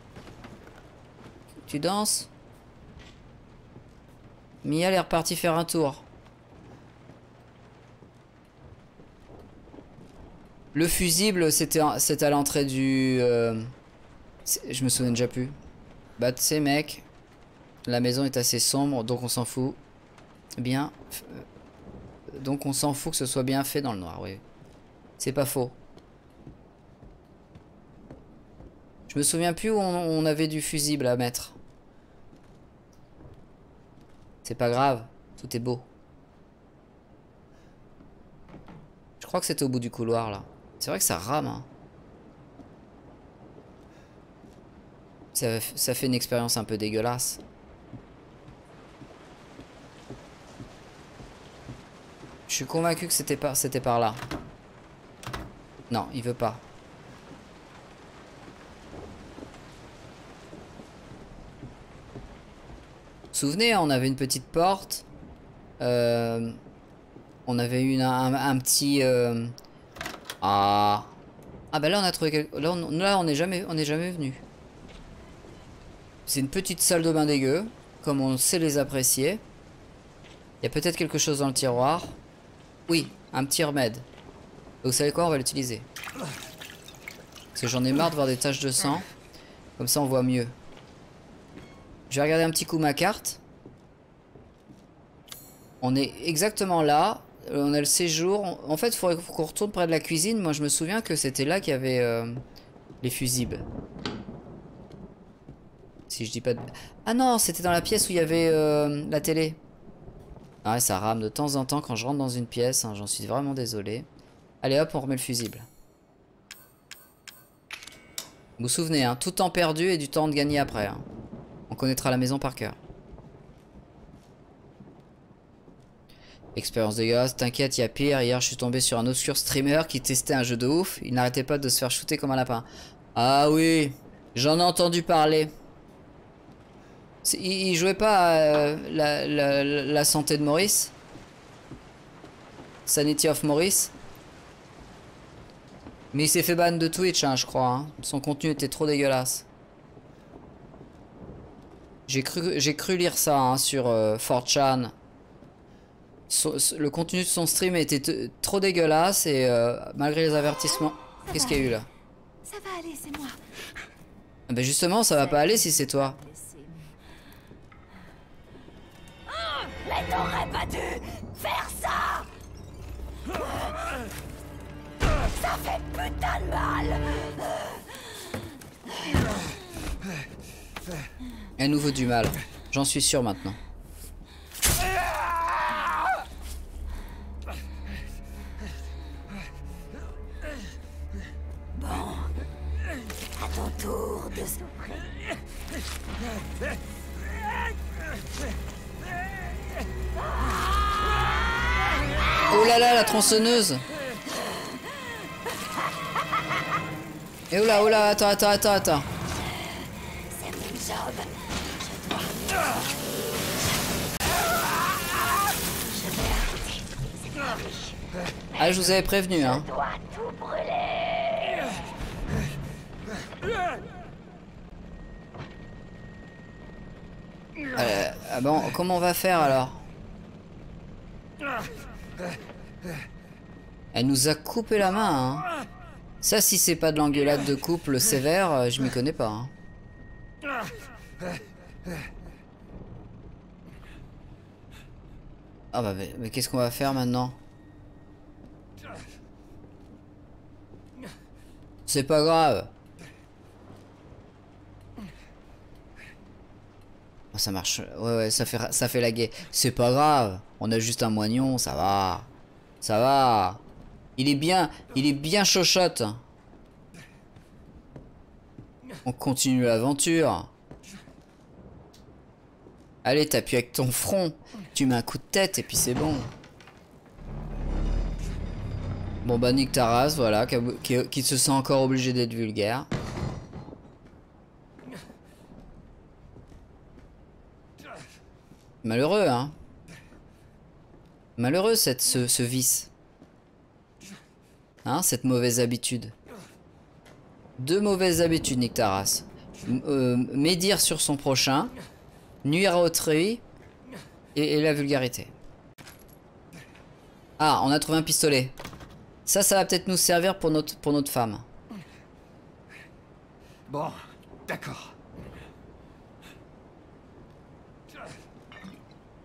Tu danses? Mia, elle est repartie faire un tour. Le fusible, c'était à l'entrée du... je me souviens déjà plus. Bah, tu sais, mec. La maison est assez sombre, donc on s'en fout. Bien. Donc on s'en fout que ce soit bien fait dans le noir, oui. C'est pas faux. Je me souviens plus où on avait du fusible à mettre. C'est pas grave, tout est beau. Je crois que c'était au bout du couloir là. C'est vrai que ça rame. Hein. Ça fait une expérience un peu dégueulasse. Je suis convaincu que c'était par là. Non, il veut pas. Vous vous souvenez, on avait une petite porte. On avait eu un petit... Ah bah là on a trouvé quelque... Là on n'est jamais venu. C'est une petite salle de bain dégueu. Comme on sait les apprécier. Il y a peut-être quelque chose dans le tiroir. Oui, un petit remède. Et vous savez quoi, on va l'utiliser. Parce que j'en ai marre de voir des taches de sang. Comme ça on voit mieux. Je vais regarder un petit coup ma carte. On est exactement là. On a le séjour. En fait, il faudrait qu'on retourne près de la cuisine. Moi, je me souviens que c'était là qu'il y avait les fusibles. Si je dis pas de... Ah non, c'était dans la pièce où il y avait la télé. Ah ouais, ça rame de temps en temps quand je rentre dans une pièce. Hein, j'en suis vraiment désolé. Allez hop, on remet le fusible. Vous vous souvenez, hein, tout temps perdu et du temps de gagner après. Hein. On connaîtra la maison par cœur. Expérience dégueulasse, t'inquiète, il y a pire. Hier, je suis tombé sur un obscur streamer qui testait un jeu de ouf. Il n'arrêtait pas de se faire shooter comme un lapin. Ah oui, j'en ai entendu parler. Il jouait pas à la santé de Maurice? Sanity of Maurice? Mais il s'est fait ban de Twitch, hein, je crois. Hein. Son contenu était trop dégueulasse. J'ai cru lire ça hein, sur 4chan. Le contenu de son stream était trop dégueulasse et malgré les avertissements... Qu'est-ce qu'il y a eu là? Ça va aller, c'est moi. Ah ben justement, ça va pas aller si c'est toi. Mais t'aurais pas dû faire ça. Ça fait putain de mal. À nouveau du mal. J'en suis sûr maintenant. Bon, à ton tour de souffrir. Oh là là, la tronçonneuse. Et oh là, attends. C'est mon job. Ah, je vous avais prévenu, hein. Je dois tout brûler. Ah bon, comment on va faire alors? Elle nous a coupé la main, hein. Ça, si c'est pas de l'engueulade de couple sévère, je m'y connais pas. Hein. Ah bah mais qu'est-ce qu'on va faire maintenant? C'est pas grave. Oh, ça marche. Ouais, ça fait la guet. C'est pas grave. On a juste un moignon, ça va. Ça va. Il est bien chochotte. On continue l'aventure. Allez, t'appuies avec ton front. Tu mets un coup de tête et puis c'est bon. Bon bah nique ta race, voilà, qui se sent encore obligé d'être vulgaire. Malheureux, hein. Malheureux ce vice. Hein, cette mauvaise habitude. Deux mauvaises habitudes, nique ta race. Médire sur son prochain, nuire à autrui et la vulgarité. Ah, on a trouvé un pistolet. Ça va peut-être nous servir pour notre femme. Bon, d'accord.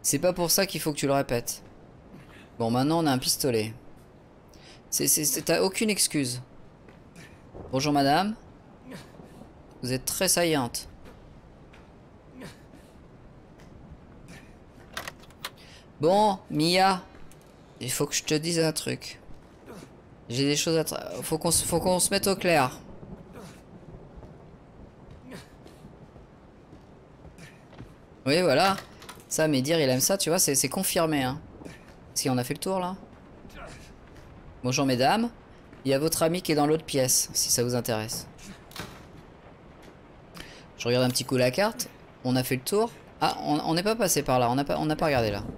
C'est pas pour ça qu'il faut que tu le répètes. Bon, maintenant on a un pistolet. T'as aucune excuse. Bonjour madame. Vous êtes très saillante. Bon, Mia. Il faut que je te dise un truc. J'ai des choses à... Faut qu'on se mette au clair. Oui, voilà. Ça, Médir, il aime ça, tu vois, c'est confirmé, hein. Si on a fait le tour, là. Bonjour, mesdames. Il y a votre ami qui est dans l'autre pièce, si ça vous intéresse. Je regarde un petit coup la carte. On a fait le tour. Ah, on n'est pas passé par là, on n'a pas regardé là.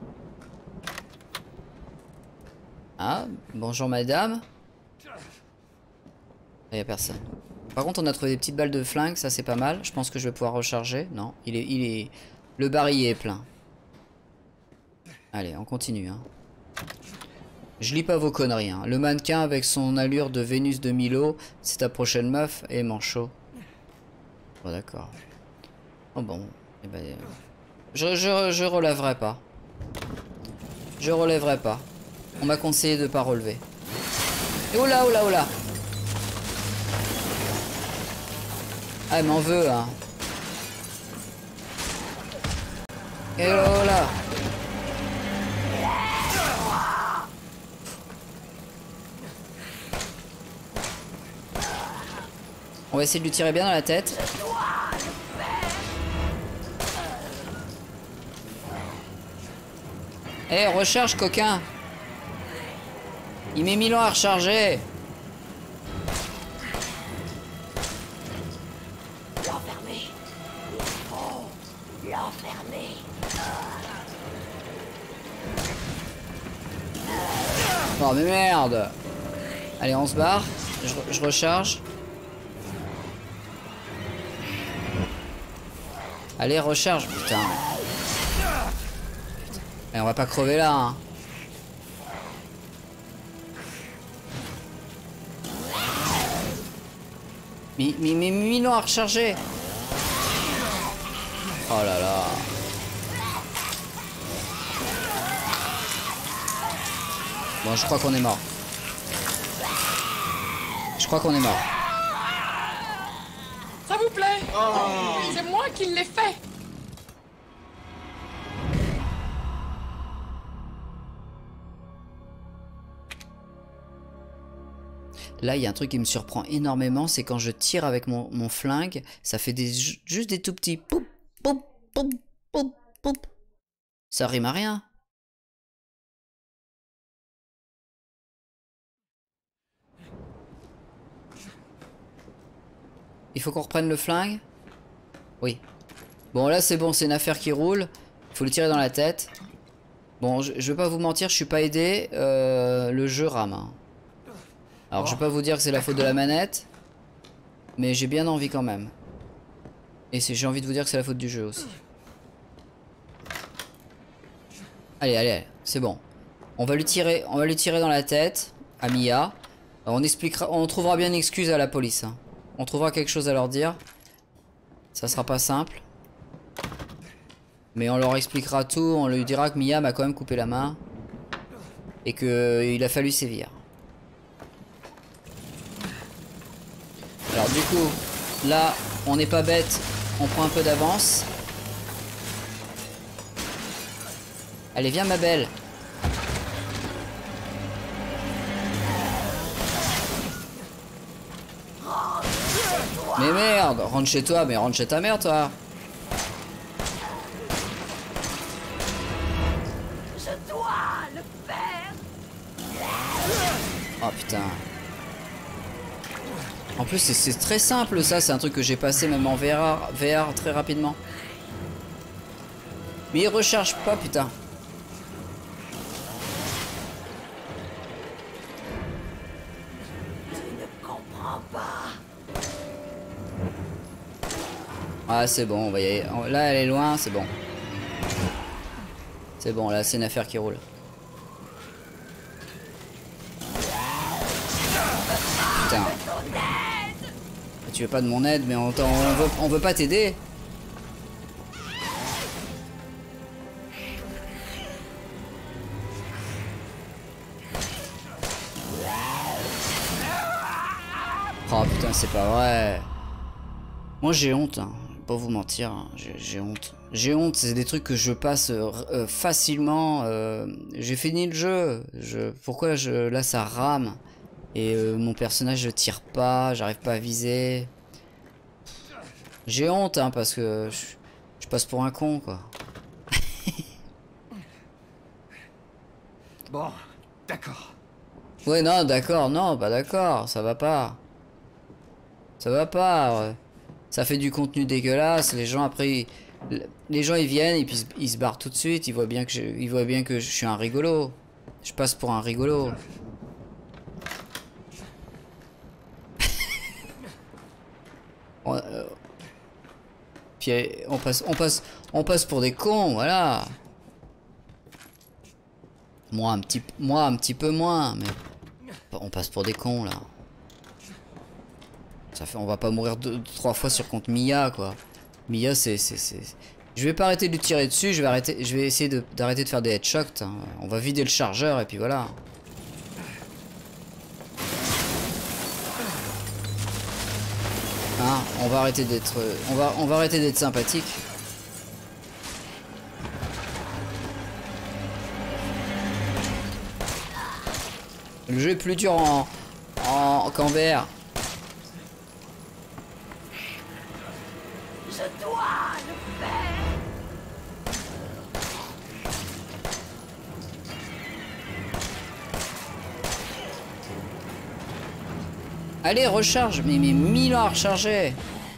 Ah, bonjour, madame. Il n'y a personne. Par contre, on a trouvé des petites balles de flingue, ça c'est pas mal. Je pense que je vais pouvoir recharger. Non, le barillet est plein. Allez, on continue. Hein. Je lis pas vos conneries. Hein. Le mannequin avec son allure de Vénus de Milo, c'est ta prochaine meuf et manchot. Bon, d'accord. Oh bon. Eh ben, je relèverai pas. Je relèverai pas. On m'a conseillé de pas relever. Et oh là, oh là, oh là. Ah, elle m'en veut, hein. Et oh là. On va essayer de lui tirer bien dans la tête. Eh, recharge, coquin. Il met 1000 ans à recharger. L'enfermer. Oh, l'enfermer. Oh mais merde. Allez, on se barre. Je recharge. Allez, recharge, putain. Et on va pas crever là, hein. Mais 1000 ans à recharger. Oh là là. Bon, je crois qu'on est mort. Je crois qu'on est mort. Ça vous plaît? C'est moi qui l'ai fait. Là, il y a un truc qui me surprend énormément, c'est quand je tire avec mon flingue, ça fait juste des tout petits poup, poup, poup, poup, poup. Ça rime à rien. Il faut qu'on reprenne le flingue. Oui. Bon, là, c'est bon, c'est une affaire qui roule. Il faut le tirer dans la tête. Bon, je vais pas vous mentir, je suis pas aidé. Le jeu rame. Hein. Alors, je vais pas vous dire que c'est la faute de la manette. Mais j'ai bien envie quand même. Et j'ai envie de vous dire que c'est la faute du jeu aussi. Allez, allez, c'est bon. On va lui tirer dans la tête à Mia. On trouvera bien une excuse à la police. Hein. On trouvera quelque chose à leur dire. Ça sera pas simple. Mais on leur expliquera tout. On lui dira que Mia m'a quand même coupé la main. Et qu'il a fallu sévir. Alors du coup, là, on n'est pas bête. On prend un peu d'avance. Allez, viens ma belle. Mais merde, rentre chez toi, mais rentre chez ta mère, toi. Je dois le faire. Oh putain. En plus, c'est très simple, ça. C'est un truc que j'ai passé même en VR très rapidement. Mais il recharge pas, putain. Tu ne comprends pas. Ah, c'est bon, on va y aller. Là, elle est loin, c'est bon. C'est bon, là, c'est une affaire qui roule. Putain. Tu veux pas de mon aide, mais on veut pas t'aider. Oh putain, c'est pas vrai. Moi j'ai honte, hein. Je vais pas vous mentir, hein. J'ai honte. J'ai honte, c'est des trucs que je passe facilement. J'ai fini le jeu. Pourquoi là ça rame? Et mon personnage ne tire pas, j'arrive pas à viser. J'ai honte, hein, parce que je passe pour un con, quoi. Bon, d'accord. Ouais, non, d'accord, non, pas d'accord, ça va pas. Ça va pas. Ouais. Ça fait du contenu dégueulasse, les gens après... Les gens ils viennent et puis ils se barrent tout de suite, ils voient bien que je suis un rigolo. Je passe pour un rigolo. Puis on passe pour des cons, voilà. Moi un petit peu moins, mais on passe pour des cons là. Ça fait, on va pas mourir 3 fois sur contre Mia, quoi. Mia, c'est... Je vais pas arrêter de lui tirer dessus, je vais essayer d'arrêter de faire des headshots. Hein. On va vider le chargeur et puis voilà. Hein, on va arrêter d'être... On va arrêter d'être sympathique. Le jeu est plus dur qu'en VR. Je dois le faire. Allez, recharge. Mais 1000 ans à recharger.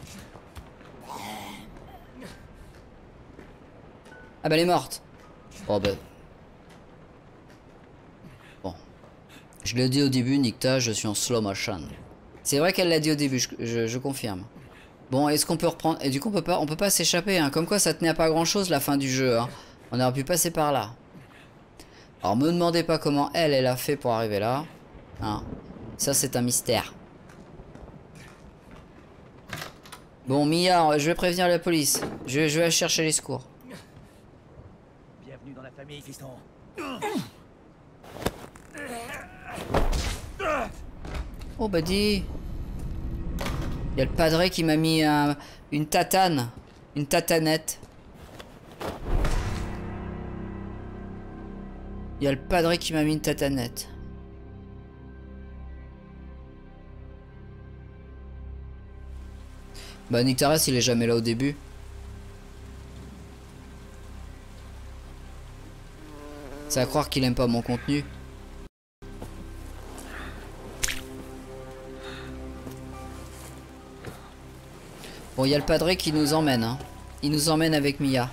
Ah bah elle est morte. Oh bah... Bon. Je l'ai dit au début, Nikta, je suis en slow motion. C'est vrai qu'elle l'a dit au début, je confirme. Bon, est-ce qu'on peut reprendre... Et du coup, on peut pas s'échapper, hein. Comme quoi, ça tenait à pas grand-chose, la fin du jeu, hein. On aurait pu passer par là. Alors, me demandez pas comment elle a fait pour arriver là. Hein. Ça, c'est un mystère. Bon, Mia, je vais prévenir la police. Je vais aller chercher les secours. Bienvenue dans la famille, fiston. Oh, bah dis... Il y a le padré qui m'a mis une tatane. Une tatanette. Il y a le padré qui m'a mis une tatanette. Bah Nictaras il est jamais là au début. C'est à croire qu'il aime pas mon contenu. Bon, il y a le padré qui nous emmène, hein. Il nous emmène avec Mia.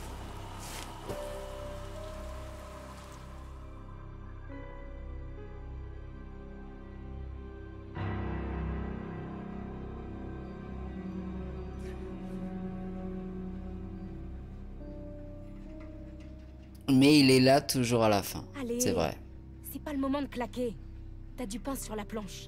Mais il est là toujours à la fin. C'est vrai. C'est pas le moment de claquer. T'as du pain sur la planche.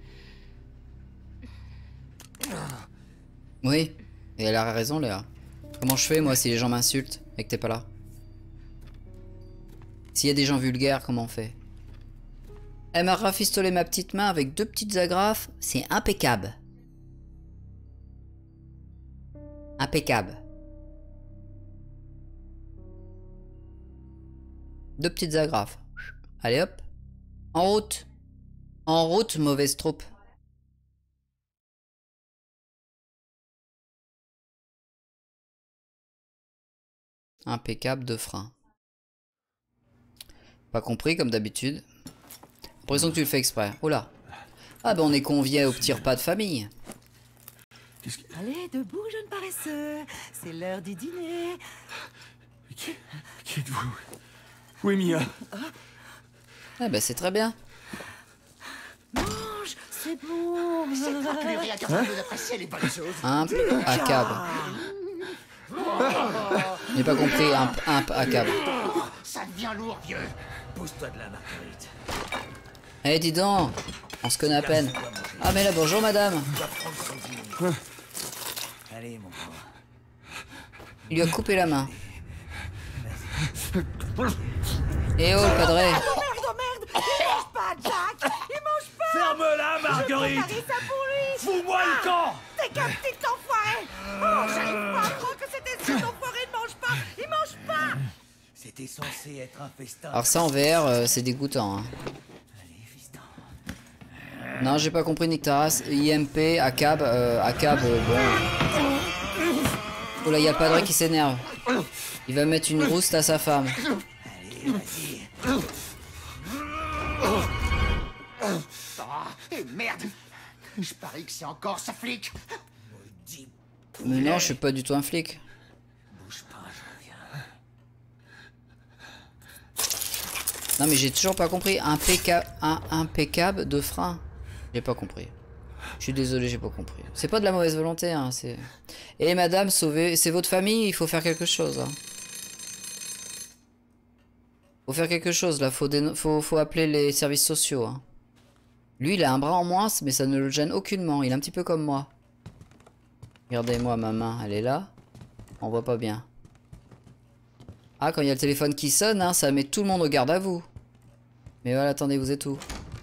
Oui, et elle a raison Léa. Comment je fais moi si les gens m'insultent et que t'es pas là? S'il y a des gens vulgaires, comment on fait? Elle m'a rafistolé ma petite main avec 2 petites agrafes, c'est impeccable. Impeccable. 2 petites agrafes. Allez hop. En route. En route, mauvaise troupe. Impeccable de frein. Pas compris comme d'habitude. L'impression que tu le fais exprès. Oula. Ah ben on est conviés au petit repas de famille. Allez, debout, jeune paresseux. C'est l'heure du dîner. Qui êtes-vous? Où est Mia? Ah ben c'est très bien. Mange, c'est bon. C'est toi qui lui incapable d'apprécier les bonnes choses. Impeccable. J'ai pas compris, impeccable. Ça devient lourd, vieux. Pousse-toi de la Marguerite. Eh dis donc, on se connaît à peine. Ah mais là bonjour madame. Allez mon grand. Il lui a coupé la main. Eh oh le padré. Oh merde, il mange pas, Jack. Il mange pas. Ferme là, Marguerite. J'ai préparé ça pour lui. Fous-moi le camp. T'es qu'un petit enfoiré. Oh, j'arrive pas à croire que cet enfoiré ne mange pas. Il mange pas. C'était censé être un festin. Alors ça en VR, c'est dégoûtant. Hein. Non, j'ai pas compris Nick Taras. IMP, ACAB, bon. Oh là, il y a le padré qui s'énerve. Il va mettre une rouste à sa femme. Allez, vas-y. Ah, et merde. Je parie que c'est encore ce flic. Maudit. Mais non, je suis pas du tout un flic. Bouge pas, je reviens. Non mais j'ai toujours pas compris. Impeccable de frein. J'ai pas compris. Je suis désolé, j'ai pas compris. C'est pas de la mauvaise volonté, hein. C'est. Et madame, sauvez. C'est votre famille, il faut faire quelque chose. Hein. Faut faire quelque chose là. Faut appeler les services sociaux. Hein. Lui, il a un bras en moins, mais ça ne le gêne aucunement. Il est un petit peu comme moi. Regardez-moi ma main, elle est là. On voit pas bien. Ah, quand il y a le téléphone qui sonne, hein, ça met tout le monde au garde à vous. Mais voilà, attendez, vous êtes où?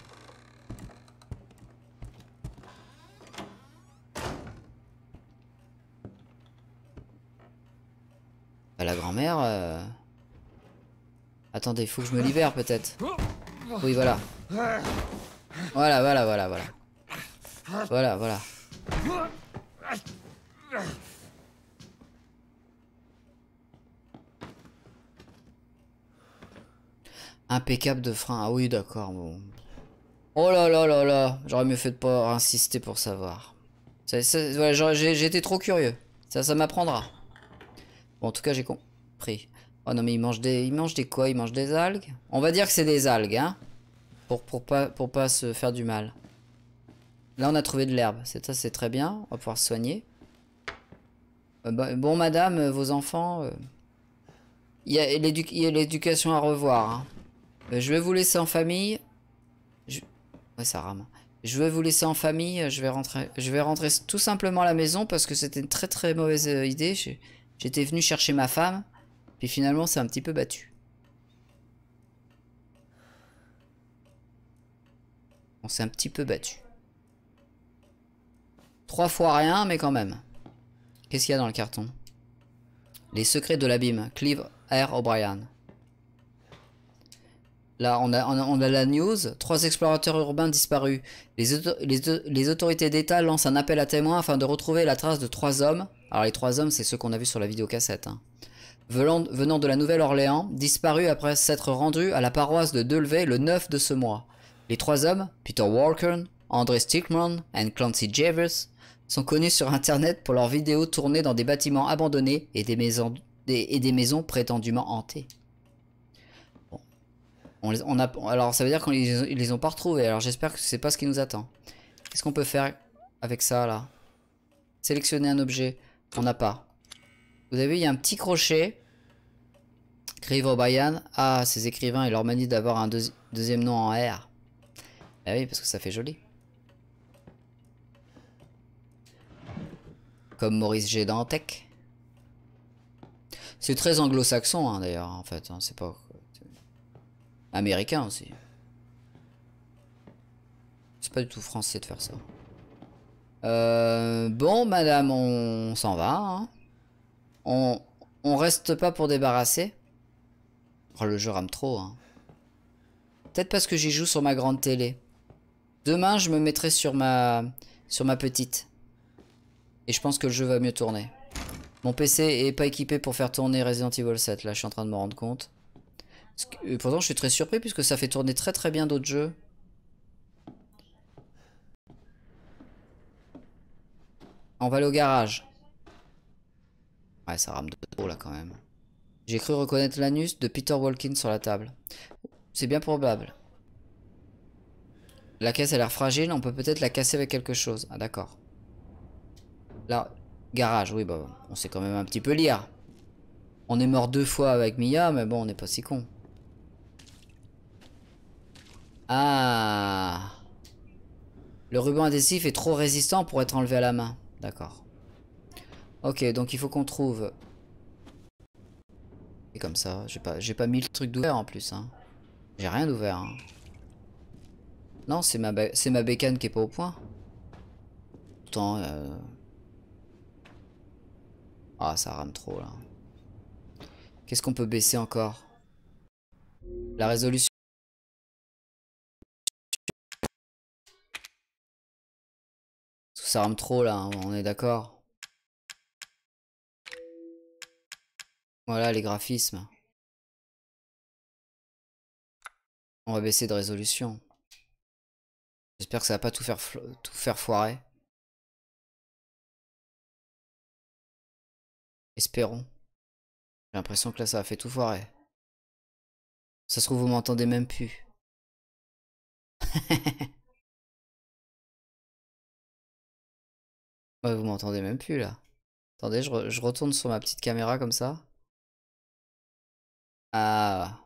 Bah, la grand-mère... Attendez, il faut que je me libère peut-être. Oui, voilà. Voilà. Voilà. Impeccable de frein. Ah oui, d'accord. Bon. Oh là là là là. J'aurais mieux fait de pas insister pour savoir. Voilà, j'ai été trop curieux. Ça m'apprendra. Bon, en tout cas, j'ai compris. Oh non, mais il mange des quoi? Il mange des algues? On va dire que c'est des algues, hein. Pour pas se faire du mal. Là, on a trouvé de l'herbe. Ça, c'est très bien. On va pouvoir se soigner. Bon, madame, vos enfants... Il y a l'éducation à revoir. Hein. Je vais vous laisser en famille. Ouais, ça rame. Je vais vous laisser en famille. Je vais rentrer tout simplement à la maison parce que c'était une très très mauvaise idée. J'étais venu chercher ma femme. Puis finalement, c'est un petit peu battu. On s'est un petit peu battu. 3 fois rien, mais quand même. Qu'est-ce qu'il y a dans le carton? Les secrets de l'abîme. Clive R. O'Brien. Là, on a la news. 3 explorateurs urbains disparus. Les autorités d'État lancent un appel à témoins afin de retrouver la trace de 3 hommes. Alors, les 3 hommes, c'est ceux qu'on a vus sur la vidéocassette. Hein. Venant de la Nouvelle-Orléans, disparus après s'être rendus à la paroisse de Delaunay le 9 de ce mois. Les 3 hommes, Peter Walker, André Stickman et Clancy Javers, sont connus sur internet pour leurs vidéos tournées dans des bâtiments abandonnés et des maisons prétendument hantées. Bon. Alors ça veut dire qu'ils les ont pas retrouvés, alors j'espère que c'est pas ce qui nous attend. Qu'est-ce qu'on peut faire avec ça là? Sélectionner un objet, on n'a pas. Vous avez vu, il y a un petit crochet. Clive O'Brien. Ah, ces écrivains, ils leur manient d'avoir un deuxième nom en R. Ah oui, parce que ça fait joli. Comme Maurice G. Dantec. C'est très anglo-saxon, hein, d'ailleurs, en fait. Hein, c'est pas... américain aussi. C'est pas du tout français de faire ça. Bon, madame, on s'en va. Hein. On reste pas pour débarrasser. Oh, le jeu rame trop. Hein. Peut-être parce que j'y joue sur ma grande télé. Demain, je me mettrai sur ma petite. Et je pense que le jeu va mieux tourner. Mon PC est pas équipé pour faire tourner Resident Evil 7. Là, je suis en train de me rendre compte. Pourtant, je suis très surpris puisque ça fait tourner très très bien d'autres jeux. On va aller au garage. Ouais, ça rame de trop là quand même. J'ai cru reconnaître l'anus de Peter Walken sur la table. C'est bien probable. La caisse a l'air fragile, on peut peut-être la casser avec quelque chose. Ah d'accord. Là, garage, oui bah on sait quand même un petit peu lire. On est mort 2 fois avec Mia, mais bon on n'est pas si con. Ah. Le ruban adhésif est trop résistant pour être enlevé à la main. D'accord. Ok, donc il faut qu'on trouve... Et comme ça, j'ai pas mis le truc d'ouvert en plus. Hein. J'ai rien d'ouvert. Hein. Non, c'est ma bécane qui est pas au point. Pourtant, ah, ça rame trop, là. Qu'est-ce qu'on peut baisser encore? La résolution. Ça rame trop, là, hein, on est d'accord. Voilà, les graphismes. On va baisser de résolution. J'espère que ça va pas tout faire foirer. Espérons. J'ai l'impression que là, ça a fait tout foirer. Ça se trouve, vous m'entendez même plus. Ouais, vous m'entendez même plus, là. Attendez, je retourne sur ma petite caméra, comme ça. Ah.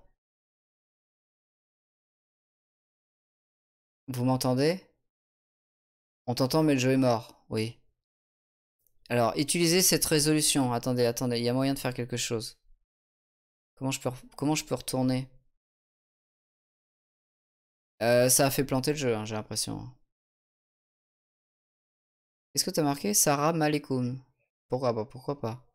Vous m'entendez? On t'entend, mais le jeu est mort. Oui. Alors, utilisez cette résolution. Attendez, attendez, il y a moyen de faire quelque chose. Comment je peux retourner? Ça a fait planter le jeu, hein, j'ai l'impression. Qu'est-ce que t'as marqué? Sarah Malekoum. Pourquoi pas? Pourquoi pas?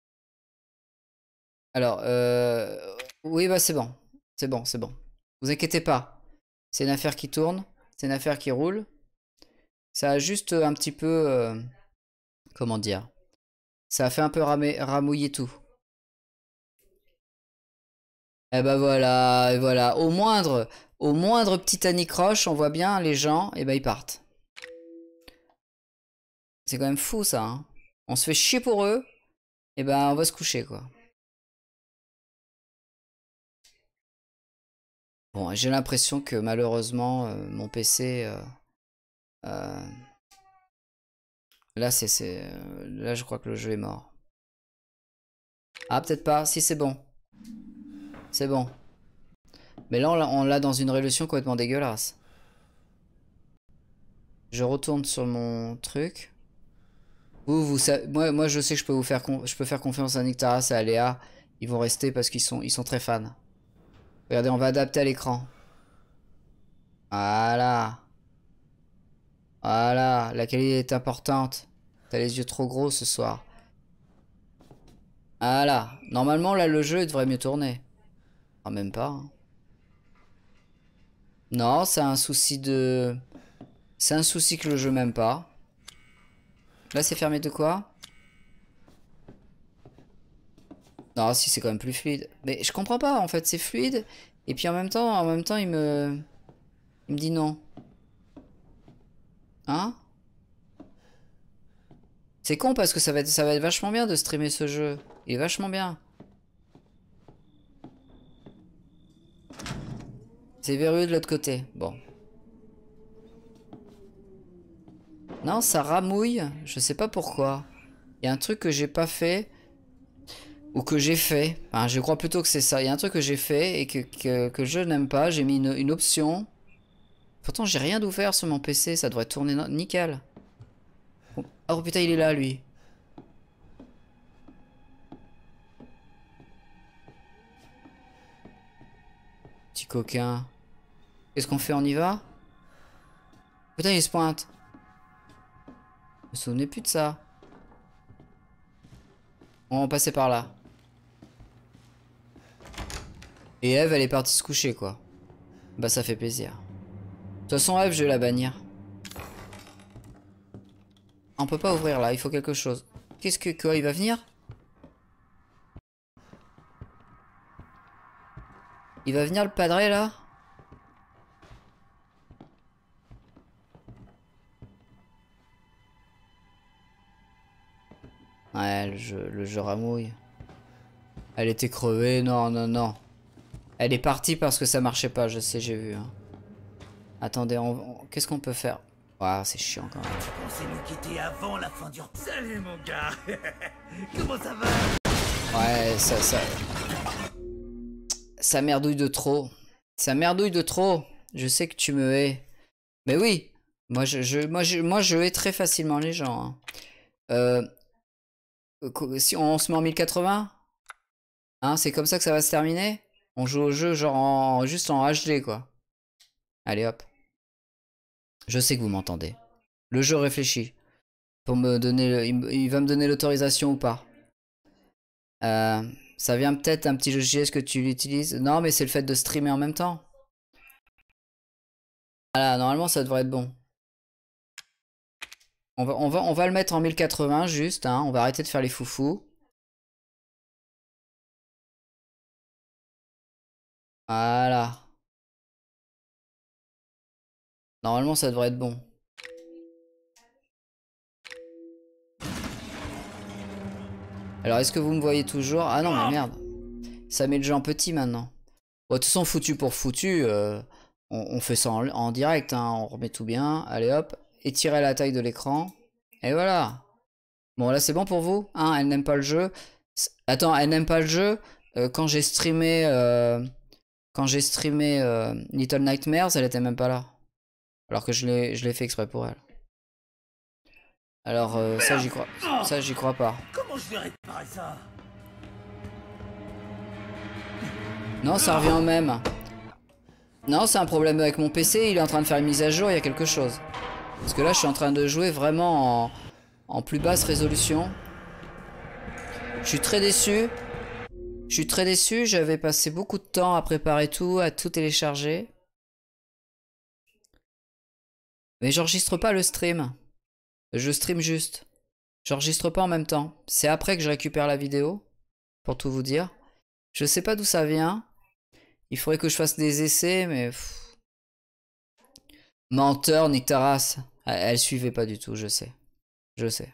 Alors, oui, bah c'est bon. C'est bon, c'est bon. Vous inquiétez pas. C'est une affaire qui tourne. C'est une affaire qui roule. Ça a juste un petit peu... comment dire? Ça a fait un peu ramouiller tout. Et bah voilà, et voilà. Au moindre petit anicroche, on voit bien les gens, et bah ils partent. C'est quand même fou ça, hein. On se fait chier pour eux, et bah on va se coucher quoi. Bon, j'ai l'impression que malheureusement, mon PC... là, là, je crois que le jeu est mort. Ah, peut-être pas. Si, c'est bon. C'est bon. Mais là, on l'a dans une résolution complètement dégueulasse. Je retourne sur mon truc. Moi, je sais que je peux faire confiance à Nictaras et à Léa. Ils vont rester parce qu'ils sont très fans. Regardez, on va adapter à l'écran. Voilà. Voilà, la qualité est importante. T'as les yeux trop gros ce soir. Voilà. Normalement, là, le jeu devrait mieux tourner. Ah, même pas. Hein. Non, c'est un souci de... C'est un souci que le jeu m'aime pas. Là, c'est fermé de quoi? Non, si, c'est quand même plus fluide. Mais je comprends pas, en fait, c'est fluide. Et puis en même temps, il me dit non. Hein? C'est con parce que ça va être vachement bien de streamer ce jeu. Il est vachement bien. C'est verrouillé de l'autre côté. Bon. Non, ça ramouille. Je sais pas pourquoi. Il y a un truc que j'ai pas fait. Ou que j'ai fait. Enfin, je crois plutôt que c'est ça. Il y a un truc que j'ai fait et que je n'aime pas. J'ai mis une option. Pourtant, j'ai rien d'ouvert sur mon PC. Ça devrait tourner nickel. Oh putain, il est là, lui. Petit coquin. Qu'est-ce qu'on fait? On y va? Putain, il se pointe. Je me souvenais plus de ça. On va passer par là. Et Eve, elle est partie se coucher, quoi. Bah, ça fait plaisir. De toute façon, Eve, je vais la bannir. On peut pas ouvrir là, il faut quelque chose. Qu'est-ce que... Quoi, il va venir? Il va venir le padré, là? Ouais, le jeu ramouille. Elle était crevée, non, non, non. Elle est partie parce que ça marchait pas, je sais, j'ai vu. Hein. Attendez, qu'est-ce qu'on peut faire? Waouh, c'est chiant quand même. Je pensais nous quitter avant la fin du... Salut mon gars. Comment ça va? Ouais, ça merdouille de trop. Ça merdouille de trop. Je sais que tu me hais. Mais oui, moi je hais très facilement les gens. Hein. Si on se met en 1080, hein, c'est comme ça que ça va se terminer. On joue au jeu genre juste en HD quoi. Allez hop. Je sais que vous m'entendez. Le jeu réfléchit. Pour me donner... il va me donner l'autorisation ou pas. Ça vient peut-être un petit logiciel que tu l'utilises. Non, mais c'est le fait de streamer en même temps. Voilà, normalement ça devrait être bon. On va le mettre en 1080 juste, hein. On va arrêter de faire les foufous. Voilà. Normalement ça devrait être bon. Alors est-ce que vous me voyez toujours? Ah non mais merde. Ça met le jeu en petit maintenant. Bon, de toute façon foutu pour foutu. On fait ça en direct, hein. On remet tout bien. Allez hop. Étirer la taille de l'écran. Et voilà. Bon là c'est bon pour vous, hein? Elle n'aime pas le jeu. Attends, elle n'aime pas le jeu. Quand j'ai streamé Little Nightmares, elle était même pas là. Alors que je l'ai fait exprès pour elle. Alors ça j'y crois pas. Comment je vais réparer ça? Non, ça revient au même. Non, c'est un problème avec mon PC, il est en train de faire une mise à jour, il y a quelque chose. Parce que là, je suis en train de jouer vraiment en plus basse résolution. Je suis très déçu. Je suis très déçu, j'avais passé beaucoup de temps à préparer tout, à tout télécharger. Mais j'enregistre pas le stream. Je stream juste. J'enregistre pas en même temps. C'est après que je récupère la vidéo, pour tout vous dire. Je sais pas d'où ça vient. Il faudrait que je fasse des essais, mais... Menteur, nique ta race. Elle suivait pas du tout, je sais. Je sais.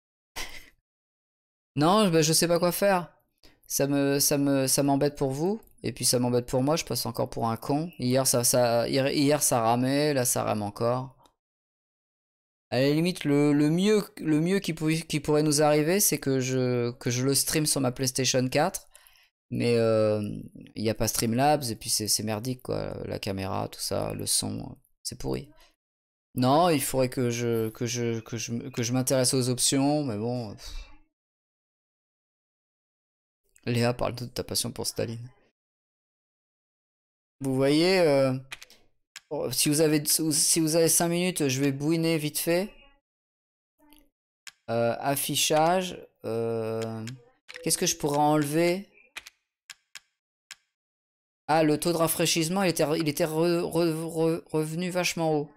Non, bah, je sais pas quoi faire. Ça m'embête pour vous. Et puis ça m'embête pour moi, je passe encore pour un con. Hier ça ramait, là ça rame encore. À la limite, le mieux qui pourrait nous arriver, c'est que je le stream sur ma PlayStation 4. Mais il n'y a pas Streamlabs, et puis c'est merdique, quoi. La caméra, tout ça, le son, c'est pourri. Non, il faudrait que je m'intéresse aux options, mais bon... Léa parle de ta passion pour Staline. Vous voyez, si vous avez 5 minutes, je vais bouiner vite fait. Affichage. Qu'est-ce que je pourrais enlever? Ah, le taux de rafraîchissement, il était revenu vachement haut.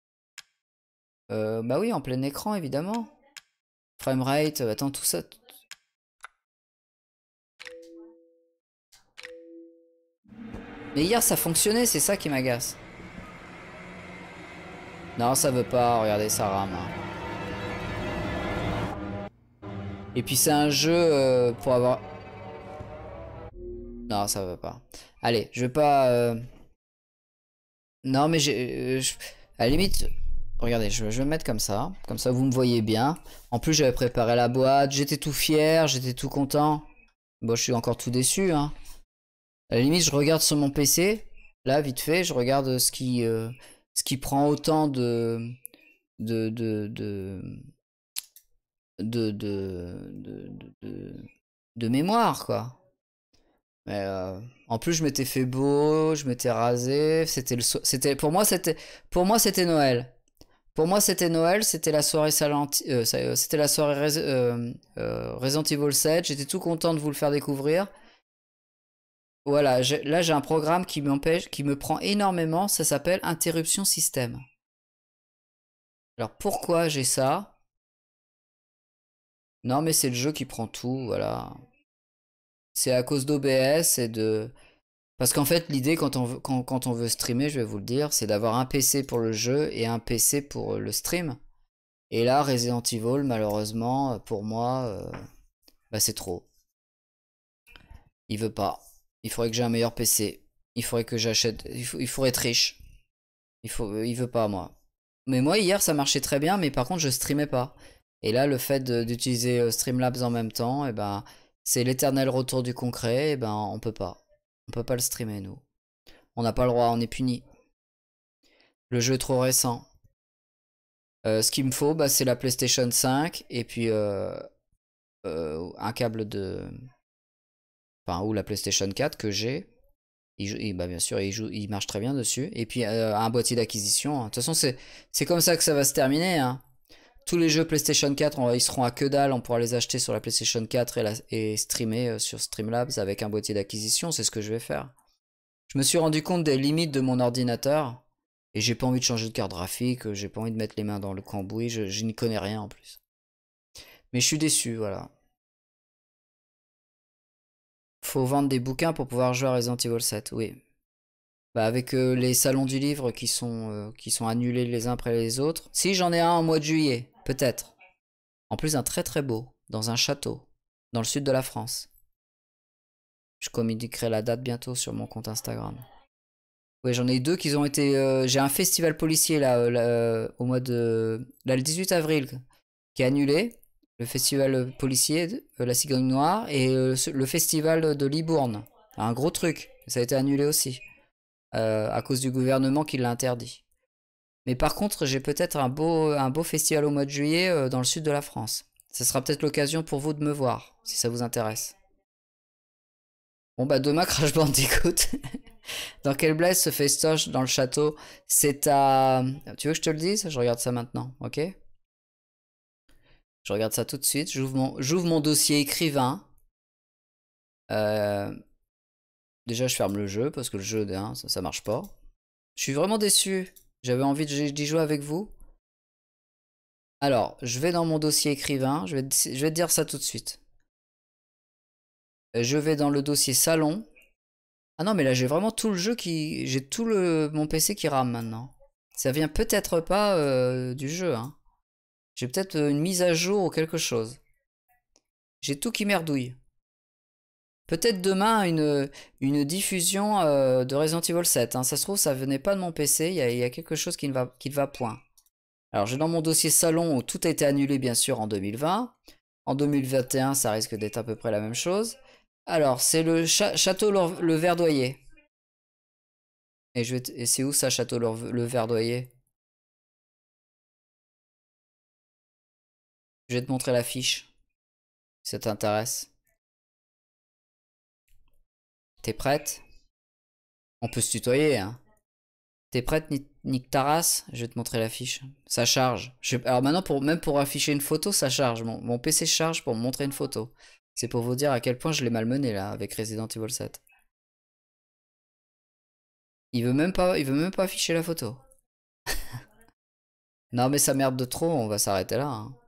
Bah oui, en plein écran, évidemment. Framerate, attends, tout ça... Mais hier ça fonctionnait, c'est ça qui m'agace. Non, ça veut pas, regardez, ça rame. Hein. Et puis c'est un jeu pour avoir... Non, ça veut pas. Allez, je vais pas... Non, mais à la limite... Regardez, je vais me mettre comme ça. Comme ça, vous me voyez bien. En plus, j'avais préparé la boîte. J'étais tout fier, j'étais tout content. Bon, je suis encore tout déçu, hein. À la limite, je regarde sur mon PC, là, vite fait, je regarde ce qui prend autant de mémoire, quoi. Mais en plus, je m'étais fait beau, je m'étais rasé, pour moi, c'était Noël. Pour moi, c'était Noël, c'était la soirée c'était la soirée Resident Evil 7. J'étais tout content de vous le faire découvrir. Voilà, là j'ai un programme qui me prend énormément, ça s'appelle interruption système. Alors pourquoi j'ai ça? Non mais c'est le jeu qui prend tout, voilà. C'est à cause d'OBS et de... Parce qu'en fait l'idée quand on veut streamer, je vais vous le dire, c'est d'avoir un PC pour le jeu et un PC pour le stream. Et là Resident Evil, malheureusement, pour moi, bah c'est trop. Il veut pas. Il faudrait que j'ai un meilleur PC. Il faudrait que j'achète... Il faudrait être riche. Il veut pas, moi. Mais moi, hier, ça marchait très bien, mais par contre, je streamais pas. Et là, le fait d'utiliser Streamlabs en même temps, et ben, c'est l'éternel retour du concret, et ben, on peut pas. On peut pas le streamer, nous. On n'a pas le droit, on est puni. Le jeu est trop récent. Ce qu'il me faut, bah, c'est la PlayStation 5, et puis un câble de... Enfin, ou la PlayStation 4 que j'ai. Bah bien sûr, il marche très bien dessus. Et puis un boîtier d'acquisition. De toute façon, c'est comme ça que ça va se terminer. Hein. Tous les jeux PlayStation 4, ils seront à que dalle. On pourra les acheter sur la PlayStation 4 et streamer sur Streamlabs avec un boîtier d'acquisition. C'est ce que je vais faire. Je me suis rendu compte des limites de mon ordinateur. Et j'ai pas envie de changer de carte graphique. J'ai pas envie de mettre les mains dans le cambouis. Je n'y connais rien en plus. Mais je suis déçu, voilà. Faut vendre des bouquins pour pouvoir jouer à Resident Evil 7, oui. Bah avec les salons du livre qui sont annulés les uns après les autres. Si, j'en ai un en mois de juillet, peut-être. En plus, un très très beau, dans un château, dans le sud de la France. Je communiquerai la date bientôt sur mon compte Instagram. Oui, j'en ai deux qui ont été... j'ai un festival policier là, au mois de... Là, le 18 avril, qui est annulé. Le festival policier, la cigogne noire, et le festival de Libourne. Un gros truc. Ça a été annulé aussi. À cause du gouvernement qui l'a interdit. Mais par contre, j'ai peut-être un beau festival au mois de juillet dans le sud de la France. Ce sera peut-être l'occasion pour vous de me voir, si ça vous intéresse. Bon bah demain, Crash Bandicoot. Dans quelle blaze se festoche dans le château? C'est à... Tu veux que je te le dise? Je regarde ça maintenant, ok? Je regarde ça tout de suite. J'ouvre mon dossier écrivain. Déjà, je ferme le jeu parce que le jeu, hein, ça marche pas. Je suis vraiment déçu. J'avais envie d'y jouer avec vous. Alors, je vais dans mon dossier écrivain. Je vais te dire ça tout de suite. Je vais dans le dossier salon. Ah non, mais là, j'ai vraiment tout le jeu qui... J'ai tout mon PC qui rame maintenant. Ça vient peut-être pas du jeu, hein. J'ai peut-être une mise à jour ou quelque chose. J'ai tout qui merdouille. Peut-être demain une diffusion de Resident Evil 7. Hein. Ça se trouve, ça venait pas de mon PC. Il y a quelque chose qui ne va point. Alors, j'ai dans mon dossier salon où tout a été annulé, bien sûr, en 2020. En 2021, ça risque d'être à peu près la même chose. Alors, c'est le château le Verdoyer. Et c'est où ça, château le Verdoyer? Je vais te montrer la fiche, si ça t'intéresse. T'es prête? On peut se tutoyer, hein. T'es prête, nique ta race? Je vais te montrer la fiche. Ça charge. Alors maintenant, même pour afficher une photo, ça charge. Mon PC charge pour me montrer une photo. C'est pour vous dire à quel point je l'ai malmené, là, avec Resident Evil 7. Il veut même pas afficher la photo. Non, mais ça merde de trop, on va s'arrêter là, hein.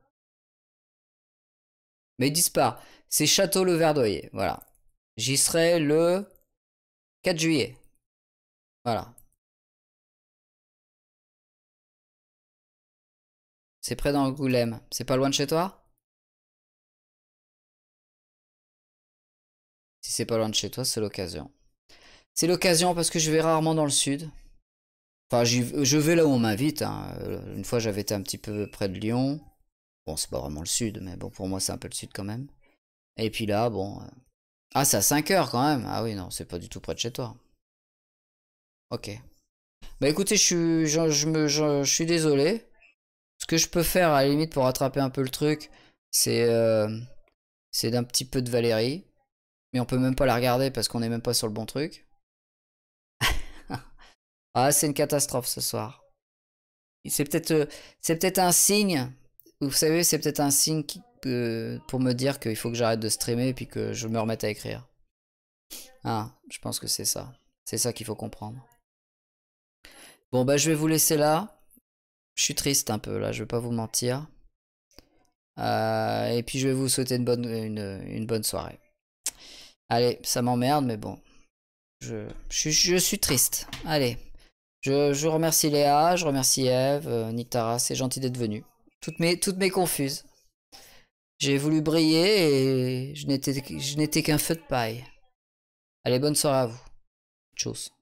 Mais ils disent pas. C'est Château le Verdoyer. Voilà. J'y serai le 4 juillet. Voilà. C'est près d'Angoulême. C'est pas loin de chez toi? Si c'est pas loin de chez toi, c'est l'occasion. C'est l'occasion parce que je vais rarement dans le sud. Enfin, je vais là où on m'invite. Hein. Une fois, j'avais été un petit peu près de Lyon. Bon, c'est pas vraiment le sud, mais bon, pour moi, c'est un peu le sud quand même. Et puis là, bon... Ah, c'est à 5 heures quand même. Ah oui, non, c'est pas du tout près de chez toi. Ok. Bah écoutez, je suis désolé. Ce que je peux faire, à la limite, pour rattraper un peu le truc, c'est d'un petit peu de Valérie. Mais on peut même pas la regarder parce qu'on est même pas sur le bon truc. Ah, c'est une catastrophe ce soir. C'est peut-être un signe... Vous savez, c'est peut-être un signe pour me dire qu'il faut que j'arrête de streamer et puis que je me remette à écrire. Ah, je pense que c'est ça. C'est ça qu'il faut comprendre. Bon, bah je vais vous laisser là. Je suis triste un peu là, je vais pas vous mentir. Et puis je vais vous souhaiter une bonne soirée. Allez, ça m'emmerde, mais bon. Je suis triste. Allez. Je remercie Léa, je remercie Eve, Nick Tara, c'est gentil d'être venu. Toutes mes confuses. J'ai voulu briller et je n'étais qu'un feu de paille. Allez, bonne soirée à vous. Tchuss.